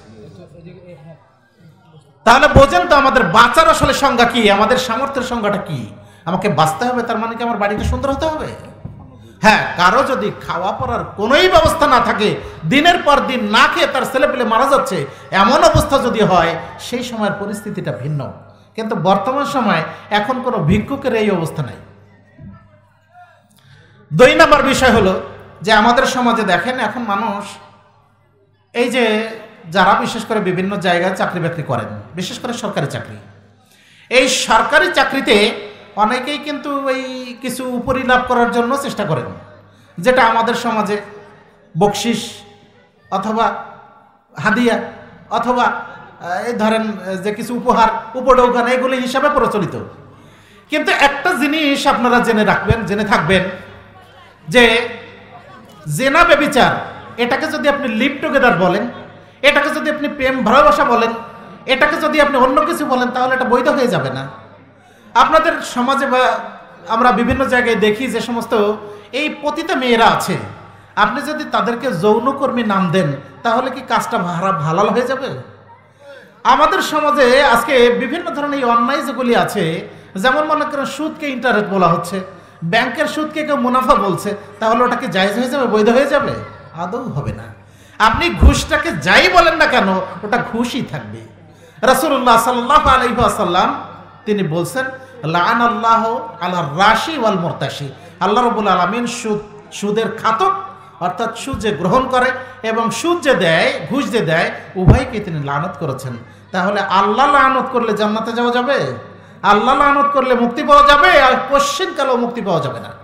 A: তাহলে বোঝেন তো আমাদের বাঁচার আসলে সংজ্ঞা কি, আমাদের সামর্থ্যের সংজ্ঞাটা কি। আমাকে বাঁচতে হবে, তার মানে কি আমার বাড়িটা সুন্দর হতে হবে? হ্যাঁ, কারো যদি খাওয়া পড়ার কোনোই ব্যবস্থা না থাকে, দিনের পর দিন না খেয়ে তার ছেলেপেলে মারা যাচ্ছে, এমন অবস্থা যদি হয়, সেই সময়ের পরিস্থিতিটা ভিন্ন। কিন্তু বর্তমান সময় এখন কোনো ভিক্ষুকের এই অবস্থা নাই। 2 নম্বর বিষয় হলো যে আমাদের সমাজে দেখেন এখন মানুষ, এই যে যারা বিশেষ করে বিভিন্ন জায়গায় চাকরি বাকরি করেন, বিশেষ করে সরকারি চাকরি, এই সরকারি চাকরিতে অনেকেই কিন্তু এই কিছু উপরিলাভ করার জন্য চেষ্টা করেন, যেটা আমাদের সমাজে বকশিস অথবা হাদিয়া অথবা এই ধরেন যে কিছু উপহার উপঢৌকন এগুলি হিসাবে প্রচলিত। কিন্তু একটা জিনিস আপনারা জেনে থাকবেন যে জেনা ব্যভিচার, এটাকে যদি আপনি লিভ টুগেদার বলেন, এটাকে যদি আপনি প্রেম ভালোবাসা বলেন, এটাকে যদি আপনি অন্য কিছু বলেন, তাহলে এটা বৈধ হয়ে যাবে না। আপনাদের সমাজে বা আমরা বিভিন্ন জায়গায় দেখি যে সমস্ত এই পতিতা মেয়েরা আছে, আপনি যদি তাদেরকে যৌনকর্মী নাম দেন, তাহলে কি কাজটা হালাল হয়ে যাবে? আমাদের সমাজে আজকে বিভিন্ন ধরনের এই অন্যায় যেগুলি আছে, যেমন মনে করেন সুদকে ইন্টারেস্ট বলা হচ্ছে, ব্যাংকের সুদকে কেউ মুনাফা বলছে, তাহলে ওটাকে জায়েজ হয়ে যাবে, বৈধ হয়ে যাবে? আদৌ হবে না। আপনি ঘুষটাকে যাই বলেন না কেন, ওটা ঘুষই থাকবে। রাসূলুল্লাহ সাল্লাল্লাহু আলাইহি ওয়াসাল্লাম তিনি বলছেন, লাআনাল্লাহু আলা রাশি ওয়াল মুরতাশি, আল্লাহ রাব্বুল আলামিন সুদের খাতক অর্থাৎ সুদ যে গ্রহণ করে এবং সুদ যে দেয়, ঘুষ যে দেয়, উভয়কে তিনি লানত করেছেন। তাহলে আল্লাহ লানত করলে জান্নাতে যাওয়া যাবে? আল্লাহ লানত করলে মুক্তি পাওয়া যাবে? আর কোশ্চিনকালেও মুক্তি পাওয়া যাবে না।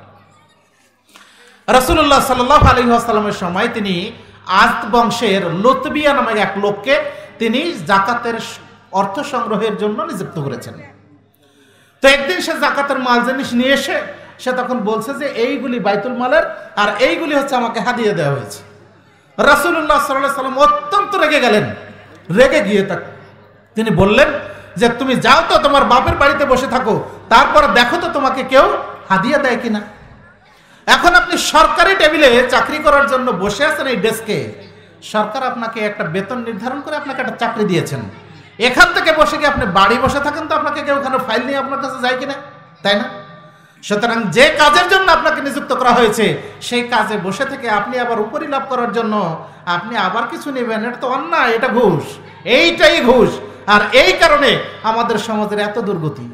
A: রাসূলুল্লাহ সাল্লাল্লাহু আলাইহি ওয়াসাল্লামের সময় তিনি আদ বংশের লুতবিয়া নামের এক লোককে তিনি যাকাতের অর্থ সংগ্রহের জন্য নিযুক্ত করেছেন। তো একদিন সে যাকাতের মাল জিনিস নিয়ে এসে সে তখন বলছে যে এইগুলি বাইতুল মালের, আর এইগুলি হচ্ছে আমাকে হাদিয়া দেওয়া হয়েছে। রাসূলুল্লাহ সাল্লাল্লাহু আলাইহি ওয়াসাল্লাম অত্যন্ত রেগে গেলেন। রেগে গিয়ে তিনি বললেন যে তুমি যাও তো, তোমার বাপের বাড়িতে বসে থাকো, তারপরে দেখো তো তোমাকে কেউ হাদিয়া দেয় কিনা। এখন আপনি সরকারি টেবিলে চাকরি করার জন্য বসে আছেন, এই ডেস্কে সরকার আপনাকে একটা বেতন নির্ধারণ করে আপনাকে একটা চাকরি দিয়েছেন। এখান থেকে বসে গিয়ে আপনি বাড়ি বসে থাকেন, তো আপনাকে কেউ ওখানে ফাইল নিয়ে আপনার কাছে যায় কিনা, তাই না? সুতরাং যে কাজের জন্য আপনাকে নিযুক্ত করা হয়েছে, সেই কাজে বসে থেকে আপনি আবার উপরি লাভ করার জন্য আপনি আবার কিছু নেবেন, এটা তো অন্যায়, এটা ঘুষ, এইটাই ঘুষ। আর এই কারণে আমাদের সমাজের এত দুর্গতি।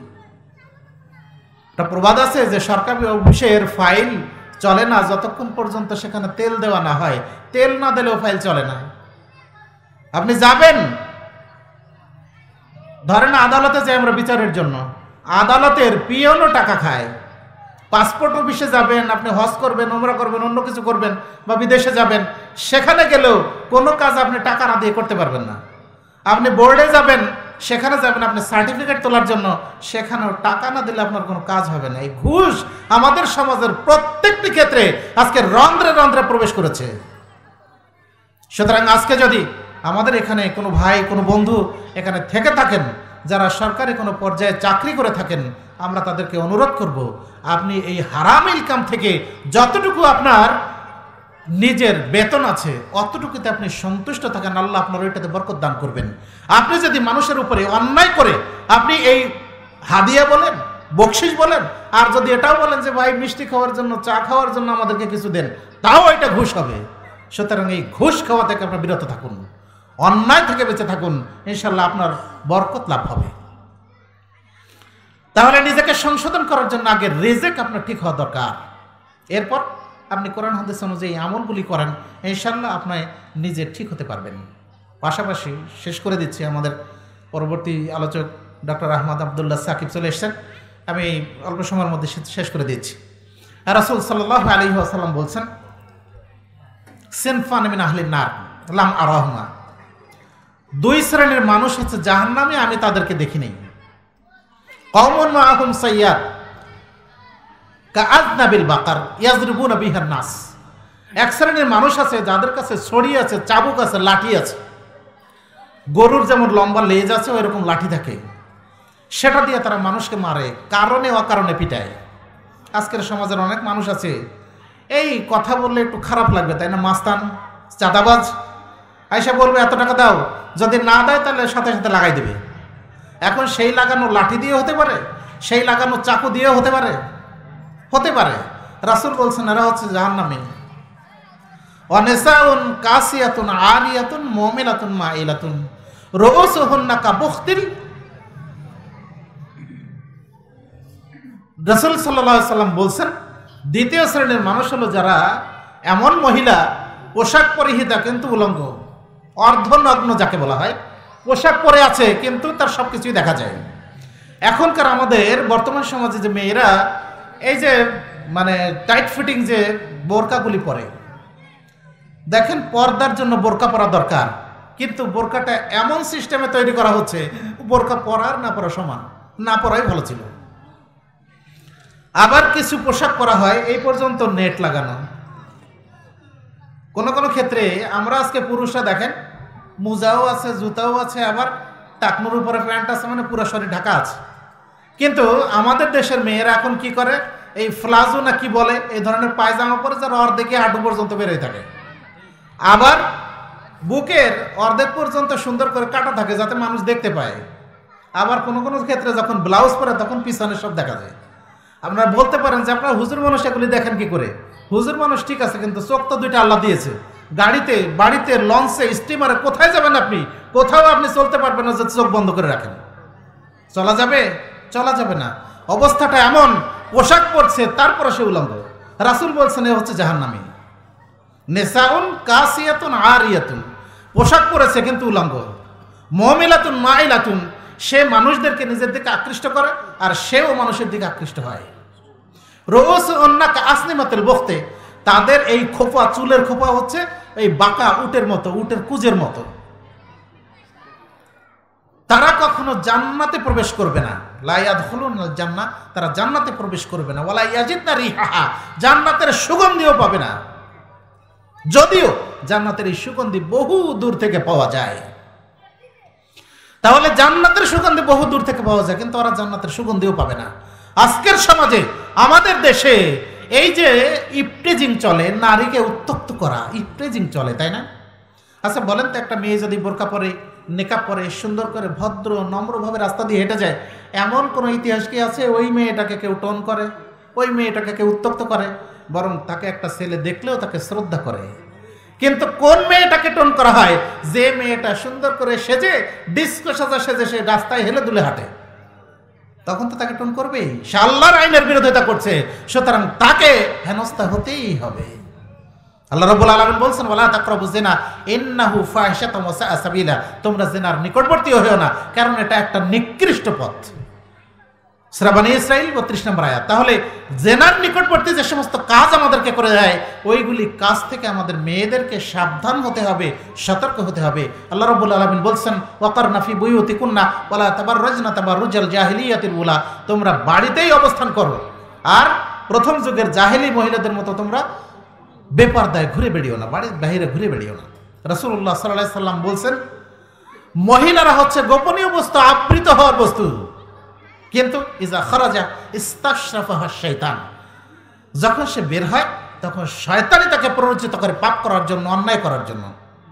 A: একটা প্রবাদ আছে যে সরকারি অফিসের ফাইল চলে না যতক্ষণ পর্যন্ত সেখানে তেল দেওয়া না হয়, তেল না দিলেও ফাইল চলে না। আপনি যাবেন, ধরেন আদালতে যাই আমরা বিচারের জন্য, আদালতের পিয়নও টাকা খায়। পাসপোর্ট অফিসে যাবেন, আপনি হজ করবেন, উমরা করবেন, অন্য কিছু করবেন, বা বিদেশে যাবেন, সেখানে গেলেও কোনো কাজ আপনি টাকা না দিয়ে করতে পারবেন না। আপনি বোর্ডে যাবেন, সেখানে যাবেন আপনি সার্টিফিকেট তোলার জন্য, সেখানেও টাকা না দিলে আপনার কোনো কাজ হবে না। এই ঘুষ আমাদের সমাজের প্রত্যেকটি ক্ষেত্রে আজকে রন্ধ্রে রন্ধ্রে প্রবেশ করেছে। সুতরাং আজকে যদি আমাদের এখানে কোনো ভাই, কোনো বন্ধু এখানে থেকে থাকেন, যারা সরকারি কোনো পর্যায়ে চাকরি করে থাকেন, আমরা তাদেরকে অনুরোধ করব, আপনি এই হারাম ইনকাম থেকে যতটুকু আপনার নিজের বেতন আছে অতটুকুতে আপনি সন্তুষ্ট থাকেন, আল্লাহ আপনার ওইটাতে বরকত দান করবেন। আপনি যদি মানুষের উপরে অন্যায় করে আপনি এই হাদিয়া বলেন, বকশিস বলেন, আর যদি এটাও বলেন যে ভাই মিষ্টি খাওয়ার জন্য, চা খাওয়ার জন্য আমাদেরকে কিছু দেন, তাও এটা ঘুষ হবে। সুতরাং এই ঘুষ খাওয়া থেকে আপনার বিরত থাকুন, অন্যায় থেকে বেঁচে থাকুন, ইনশাল্লাহ আপনার বরকত লাভ হবে। তাহলে নিজেকে সংশোধন করার জন্য আগে রিজিক আপনার ঠিক হওয়া দরকার। এরপর আপনি কোরআন হাদিস অনুযায়ী আমলগুলি করেন, ইনশাল্লাহ আপনি নিজে ঠিক হতে পারবেন। পাশাপাশি শেষ করে দিচ্ছি, আমাদের পরবর্তী আলোচক ডক্টর আহমদ আবদুল্লাহ সাকিব চলে এসছেন, আমি অল্প সময়ের মধ্যে শেষ করে দিচ্ছি। রাসূল সাল্লাল্লাহু আলাইহি ওয়াসাল্লাম বলছেন, সিনফান মিন আহলিন নার লাম আরাহুমা, দুই শ্রেণীর মানুষ হচ্ছে জাহান্নামে, আমি তাদেরকে দেখি নাই। কওমুন মাআহুম সাইয়াদ কাআযনাবিল বাকার ইয়াজরিবুনা বিহান নাস, এক শ্রেণীর মানুষ আছে যাদের কাছে ছড়ি আছে, চাবুক আছে, লাঠি আছে। গরুর যেমন লম্বা লেজ আছে ওইরকম লাঠি থাকে, সেটা দিয়ে তারা মানুষকে মারে, কারণে অকারণে পিটায়। আজকের সমাজের অনেক মানুষ আছে, এই কথা বললে একটু খারাপ লাগবে তাই না, মাস্তান, চাঁদাবাজ, আয়সা বলবে এত টাকা দাও, যদি না দেয় তাহলে সাথে সাথে লাগাই দেবে। এখন সেই লাগানো লাঠি দিয়ে হতে পারে, সেই লাগানো চাকু দিয়েও হতে পারে, হতে পারে। রাসূল বলছেন এরা হচ্ছে জাহান্নামী। ওয়ানিসাউন কাসিয়াতুন আরিয়াতুন মুমিনাতুন মাইলাতুন রুউসুহুন্না কাবুখতিল। রাসূল সাল্লাল্লাহু আলাইহি সাল্লাম বলছেন দ্বিতীয় শ্রেণীর মানুষ হলো যারা এমন মহিলা, পোশাক পরিহিতা কিন্তু উলঙ্গ, অর্ধনগ্ন যাকে বলা হয়, পোশাক পরে আছে কিন্তু তার সব কিছুই দেখা যায়। এখনকার আমাদের বর্তমান সমাজে যে মেয়েরা এই যে মানে টাইট ফিটিং যে বোরকাগুলি পরে, দেখেন পর্দার জন্য বোরকা পরা দরকার, কিন্তু বোরকাটা এমন সিস্টেমে তৈরি করা হচ্ছে বোরকা পরার না পরা সমান, না পরাই ভালো ছিল। আবার কিছু পোশাক পরা হয় এই পর্যন্ত নেট লাগানো। কোন কোন ক্ষেত্রে আমরা আজকে পুরুষরা দেখেন মোজাও আছে, জুতাও আছে, আবার টাকনুর উপরে প্যান্ট আছে, মানে পুরো শরীর ঢাকা আছে। কিন্তু আমাদের দেশের মেয়েরা এখন কি করে, এই ফ্লাজো না কি বলে এই ধরনের পায়জামা পরে যার অর্ধেকে হাঁটু পর্যন্ত বেরোয় থাকে, আবার বুকের অর্ধেক পর্যন্ত সুন্দর করে কাটা থাকে যাতে মানুষ দেখতে পায়। আবার কোনো কোনো ক্ষেত্রে যখন ব্লাউজ পরে তখন পিছনে সব দেখা যায়। আপনারা বলতে পারেন যে আপনারা হুজুর মানুষ এগুলি দেখেন কি করে? হুজুর মানুষ ঠিক আছে, কিন্তু চোখ তো দুইটা আল্লাহ দিয়েছে। গাড়িতে, বাড়িতে, লঞ্চে, স্টিমারে কোথায় যাবেন আপনি? কোথাও আপনি চলতে পারবেন না যে চোখ বন্ধ করে রাখেন। চলা যাবে? চলা যাবে না। অবস্থাটা এমন, পোশাক পরছে তারপরে সে উলঙ্গ। রাসূল বলছেন এ হচ্ছে জাহান্নামী। নেসাউন কাসিয়াতুন আরিয়াতুন, পোশাক পরেছে কিন্তু উলঙ্গ। মুমিলাতুন মাইলাতুন, সে মানুষদেরকে নিজের দিকে আকৃষ্ট করে আর সেও মানুষের দিকে আকৃষ্ট হয়। রুউসুন্না কাসনিমাতুল বুখতে, তাদের এই খোপা, চুলের খোপা হচ্ছে এই বাঁকা উটের মতো, উটের কুজের মতো। তারা কখনো জান্নাতে প্রবেশ করবে না। লা ইয়াদখুলুনাল জান্নাহ, তারা জান্নাতে প্রবেশ করবে না। ওয়ালা ইয়াজিদনা রিহাহা, জান্নাতের সুগন্ধিও পাবে না। যদিও জান্নাতের এই সুগন্ধি বহু দূর থেকে পাওয়া যায়। তাহলে জান্নাতের সুগন্ধি বহু দূর থেকে পাওয়া যায়, কিন্তু ওরা জান্নাতের সুগন্ধিও পাবে না। আজকের সমাজে আমাদের দেশে এই যে ইফটেজিং চলে, নারীকে উত্তক্ত করা, ইফটেজিং চলে, তাই না? আচ্ছা বলেন তো, একটা মেয়ে যদি বোরকা পরে, নেকাব পরে, সুন্দর করে ভদ্র নম্রভাবে রাস্তা দিয়ে হেঁটে যায়, এমন কোনো ইতিহাস কি আছে ওই মেয়েটাকে কেউ টোন করে, ওই মেয়েটাকে কেউ উত্তক্ত করে? বরং তাকে একটা ছেলে দেখলেও তাকে শ্রদ্ধা করে। কিন্তু কোন মেয়েটাকে টোন করা হয়? যে মেয়েটা সুন্দর করে সেজে, ডিস্কো সাজা সেজে সে রাস্তায় হেলে দুলে হাঁটে, তখন তো তাকে টোন করবেই। সে আল্লাহর আইনের বিরোধিতা করছে, সুতরাং তাকে হেনস্থা হতেই হবে। আল্লাহ রাব্বুল আলামিন বলছেন, ওয়ালা তাকরাবুজ জিনা ইন্নাহু ফাহিশাতুন ওয়া সাআ সাবিলা, তোমরা জিনার নিকটবর্তী হইও না, কারণ এটা একটা নিকৃষ্ট পথ। সূরা বনী ইসরাঈল 32 নম্বর আয়াত। তাহলে জিনার নিকটবর্তী যে সমস্ত কাজ আমাদেরকে করে দেয়, ওইগুলি কাজ থেকে আমাদের মেয়েদেরকে সাবধান হতে হবে, সতর্ক হতে হবে। আল্লাহ রাব্বুল আলামিন বলছেন, ওয়াকারনা ফি বুয়ুতিকুন্না ওয়ালা তাবাররাজনা তাবাররুজাল জাহিলিয়াতিল উলা, তোমরা বাড়িতেই অবস্থান করো, আর প্রথম যুগের জাহেলি মহিলাদের মতো তোমরা বেপরদায় ঘুরে বেড়িও না, বাড়ির বাইরে ঘুরে বেড়িও না। রাসূলুল্লাহ সাল্লাল্লাহু আলাইহি সাল্লাম বলছেন, মহিলারা হচ্ছে গোপনীয় বস্তু, আবৃত হওয়ার বস্তু, কিন্তু ইজা খারাজা ইস্তাশরাফাহা শাইতান, যখন সে বের হয় তখন শয়তানি তাকে প্ররোচিত করে পাপ করার জন্য, অন্যায় করার জন্য।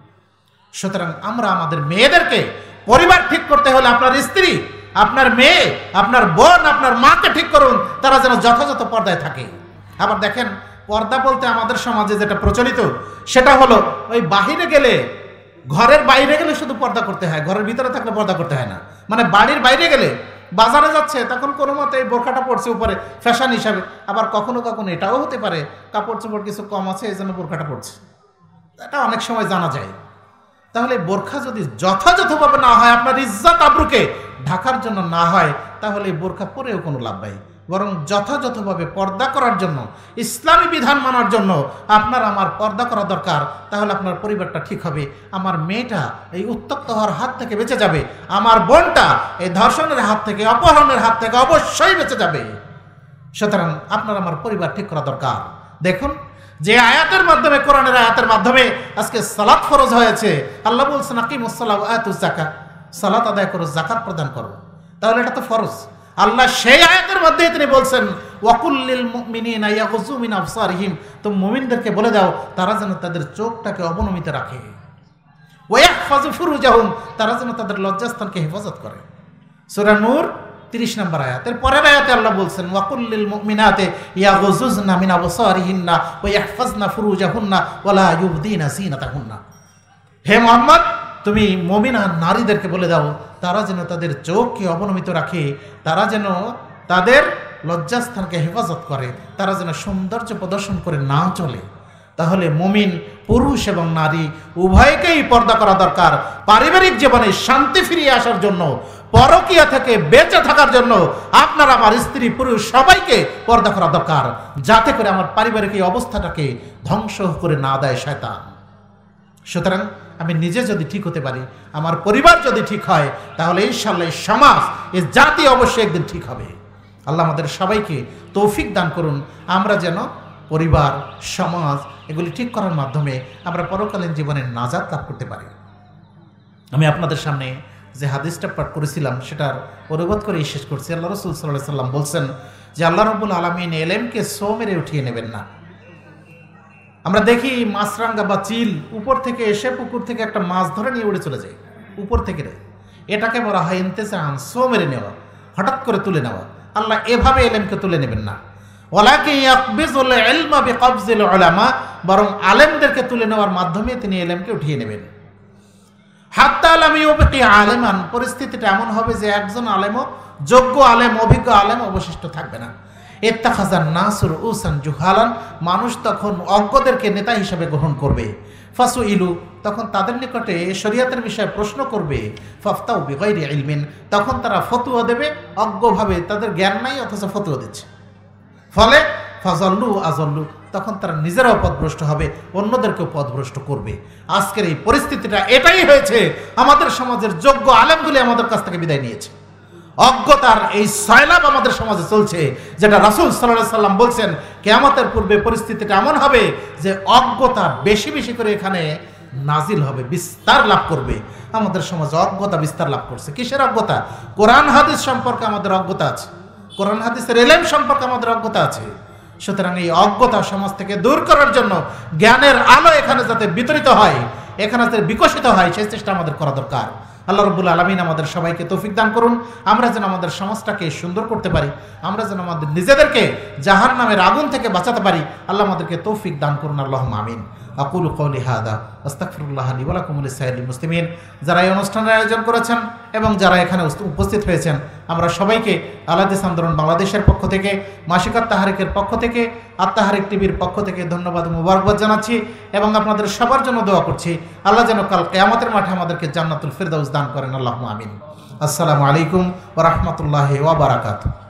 A: সুতরাং আমরা আমাদের মেয়েদেরকে, পরিবার ঠিক করতে হলে আপনার স্ত্রী, আপনার মেয়ে, আপনার বোন, আপনার মাকে ঠিক করুন, তারা যেন যথাযথ পর্দায় থাকে। আবার দেখেন, পর্দা বলতে আমাদের সমাজে যেটা প্রচলিত সেটা হলো ওই বাহিরে গেলে, ঘরের বাইরে গেলে শুধু পর্দা করতে হয়, ঘরের ভিতরে থাকলে পর্দা করতে হয় না। মানে বাড়ির বাইরে গেলে, বাজারে যাচ্ছে তখন কোনো মতে এই বোরকাটা পড়ছে উপরে ফ্যাশন হিসাবে, আবার কখনো কখনো এটাও হতে পারে কাপড় চোপড় কিছু কম আছে এই জন্য বোরকাটা পড়ছে, এটা অনেক সময় জানা যায়। তাহলে বোরখা যদি যথাযথভাবে না হয়, আপনার ইজ্জত আবরুকে ঢাকার জন্য না হয়, তাহলে বোরখা পরেও কোনো লাভ নাই। বরং যথাযথভাবে পর্দা করার জন্য, ইসলামী বিধান মানার জন্য আপনার আমার পর্দা করা দরকার। তাহলে আপনার পরিবারটা ঠিক হবে, আমার মেয়েটা এই উত্তক্ত হওয়ার হাত থেকে বেঁচে যাবে, আমার বোনটা এই ধর্ষণের হাত থেকে, অপহরণের হাত থেকে অবশ্যই বেঁচে যাবে। সুতরাং আপনার আমার পরিবার ঠিক করা দরকার। দেখুন, যে আয়াতের মাধ্যমে, কোরআনের আয়াতের মাধ্যমে আজকে সালাত ফরজ হয়েছে। আল্লাহ বলছেন, আকিমুস সালাহ ওয়া আতুজ যাকাত, সালাত আদায় করো, যাকাত প্রদান করো। তাহলে এটা তো ফরজ। আল্লাহ সেই আয়াতের মধ্যে তিনি বলছেন, ওয়াকুল্লিল মুমিনিনা ইয়াগুযু মিন আবসারিহিম, তো মুমিনদেরকে বলে দাও তারা যেন তাদের চোখটাকে অবনমিত রাখে, ওয়া ইয়াহফাযু ফুরুজাহুম, তারা যেন তাদের লজ্জাস্থানকে হেফাজত করে। সূরা নূর 30 নম্বর আয়াত। এর পরের আয়াতে আল্লাহ বলছেন, ওয়াকুল্লিল মুমিনাতি ইয়াগুযুজনা মিন আবসারিহিন্না ওয়া ইয়াহফাযনা ফুরুজাহুন্না ওয়া লা ইউবদিনা যিনাতাহুন্না। হে মুহাম্মদ, তুমি মুমিনা নারীদেরকে বলে দাও তারা যেন তাদের চোখকে অবনমিত রাখে, তারা যেন তাদের লজ্জাস্থানকে হেফাজত করে, তারা যেন সৌন্দর্য প্রদর্শন করে না চলে। তাহলে মুমিন পুরুষ এবং নারী উভয়কেই পর্দা করা দরকার। পারিবারিক জীবনে শান্তি ফিরিয়ে আসার জন্য, পরকীয়া থেকে বেঁচে থাকার জন্য আপনার আমার স্ত্রী পুরুষ সবাইকে পর্দা করা দরকার, যাতে করে আমার পারিবারিক এই অবস্থাটাকে ধ্বংস করে না দেয় শয়তান। সুতরাং আমি নিজে যদি ঠিক হতে পারি, আমার পরিবার যদি ঠিক হয়, তাহলে ইনশাআল্লাহ এই সমাজ, এই জাতি অবশ্যই একদিন ঠিক হবে। আল্লাহ আমাদের সবাইকে তৌফিক দান করুন, আমরা যেন পরিবার, সমাজ এগুলি ঠিক করার মাধ্যমে আমরা পরকালীন জীবনের নাজাত লাভ করতে পারি। আমি আপনাদের সামনে যে হাদিসটা পাঠ করেছিলাম সেটার অনুবাদ করে শেষ করছি। আল্লাহ রাসূল সাল্লাল্লাহু আলাইহি সাল্লাম বলছেন যে আল্লাহ রাব্বুল আলামিন এলেমকে সো মেরে উঠিয়ে নেবেন না। আমরা দেখি মাছরাঙ্গা বা চিল উপর থেকে এসে পুকুর থেকে একটা মাছ ধরে নিয়ে উড়ে চলে যায় উপর থেকে, এটাকে বলা হয় ইন্তেজাম, সো মেরে নেওয়া, হঠাৎ করে তুলে নেওয়া। আল্লাহ এভাবে এলেমকে তুলে নেবেন না। ওয়ালাকিন ইয়াকবিজুল ইলমা বিকবজিল উলামা, বরং আলেমদেরকে তুলে নেওয়ার মাধ্যমে তিনি এলেমকে উঠিয়ে নেবেন। হাত্তা লাম ইউবকি আলেমান, পরিস্থিতিটা এমন হবে যে একজন আলেমও, যোগ্য আলেম, অভিজ্ঞ আলেম অবশিষ্ট থাকবে না। ইত্তাখাযান নাসুর উসান জুহালান, মানুষ তখন অজ্ঞদেরকে নেতা হিসেবে গ্রহণ করবে। ফাসুইলু, তখন তাদের নিকটে শরীয়তের বিষয়ে প্রশ্ন করবে। ফাফতাউ বিগাইরি ইলমিন, তখন তারা ফতোয়া দেবে অজ্ঞভাবে, তাদের জ্ঞান নাই অথচ ফতোয়া দিচ্ছে। ফলে ফাজাল্লু আজাল্লু, তখন তারা নিজেরাও পথভ্রষ্ট হবে, অন্যদেরকেও পথভ্রষ্ট করবে। আজকের এই পরিস্থিতিটা এটাই হয়েছে, আমাদের সমাজের যোগ্য আলেমগুলি আমাদের কাছ থেকে বিদায় নিয়েছে। অজ্ঞতার এই সয়লাব আমাদের সমাজে চলছে, যেটা রাসূল সাল্লাল্লাহু আলাইহি সাল্লাম বলছেন কিয়ামতের পূর্বে পরিস্থিতিটা এমন হবে যে অজ্ঞতা বেশি বেশি করে এখানে নাজিল হবে, বিস্তার লাভ করবে। আমাদের সমাজে অজ্ঞতা বিস্তার লাভ করছে। কিসের অজ্ঞতা? কোরআন হাদিস সম্পর্কে আমাদের অজ্ঞতা আছে, কোরআন হাদিসের এলেম সম্পর্কে আমাদের অজ্ঞতা আছে। সুতরাং এই অজ্ঞতা সমাজ থেকে দূর করার জন্য জ্ঞানের আলো এখানে যাতে বিতরিত হয়, এখানে যাতে বিকশিত হয়, সেই চেষ্টা আমাদের করা দরকার। আল্লাহ রাব্বুল আলামিন আমাদের সবাইকে তৌফিক দান করুন, আমরা যেন আমাদের সমাজটাকে সুন্দর করতে পারি, আমরা যেন আমাদের নিজেদেরকে জাহান্নামের আগুন থেকে বাঁচাতে পারি। আল্লাহ আমাদেরকে তৌফিক দান করুন, আল্লাহুম্মা আমিন। আকুলু কওলি হাদা আস্তাগফিরুল্লাহ লি ওয়া লাকুম ওয়া লিসাইরিল মুসলিমিন। যারা এই অনুষ্ঠানের আয়োজন করেছেন এবং যারা এখানে উপস্থিত হয়েছেন, আমরা সবাইকে আল-হাদিস আন্দোলন বাংলাদেশের পক্ষ থেকে, মাসিক আত-তাহরিকের পক্ষ থেকে, আত-তাহরিক টিভির পক্ষ থেকে ধন্যবাদ ও মুবারকবাদ জানাচ্ছি এবং আপনাদের সবার জন্য দোয়া করছি। আল্লাহ যেন কাল কিয়ামতের মাঠে আমাদেরকে জান্নাতুল ফিরদাউস দান করেন। আল্লাহুম্মা আমিন। আসসালামু আলাইকুম ওয়া রাহমাতুল্লাহি ওয়া বারাকাতুহু।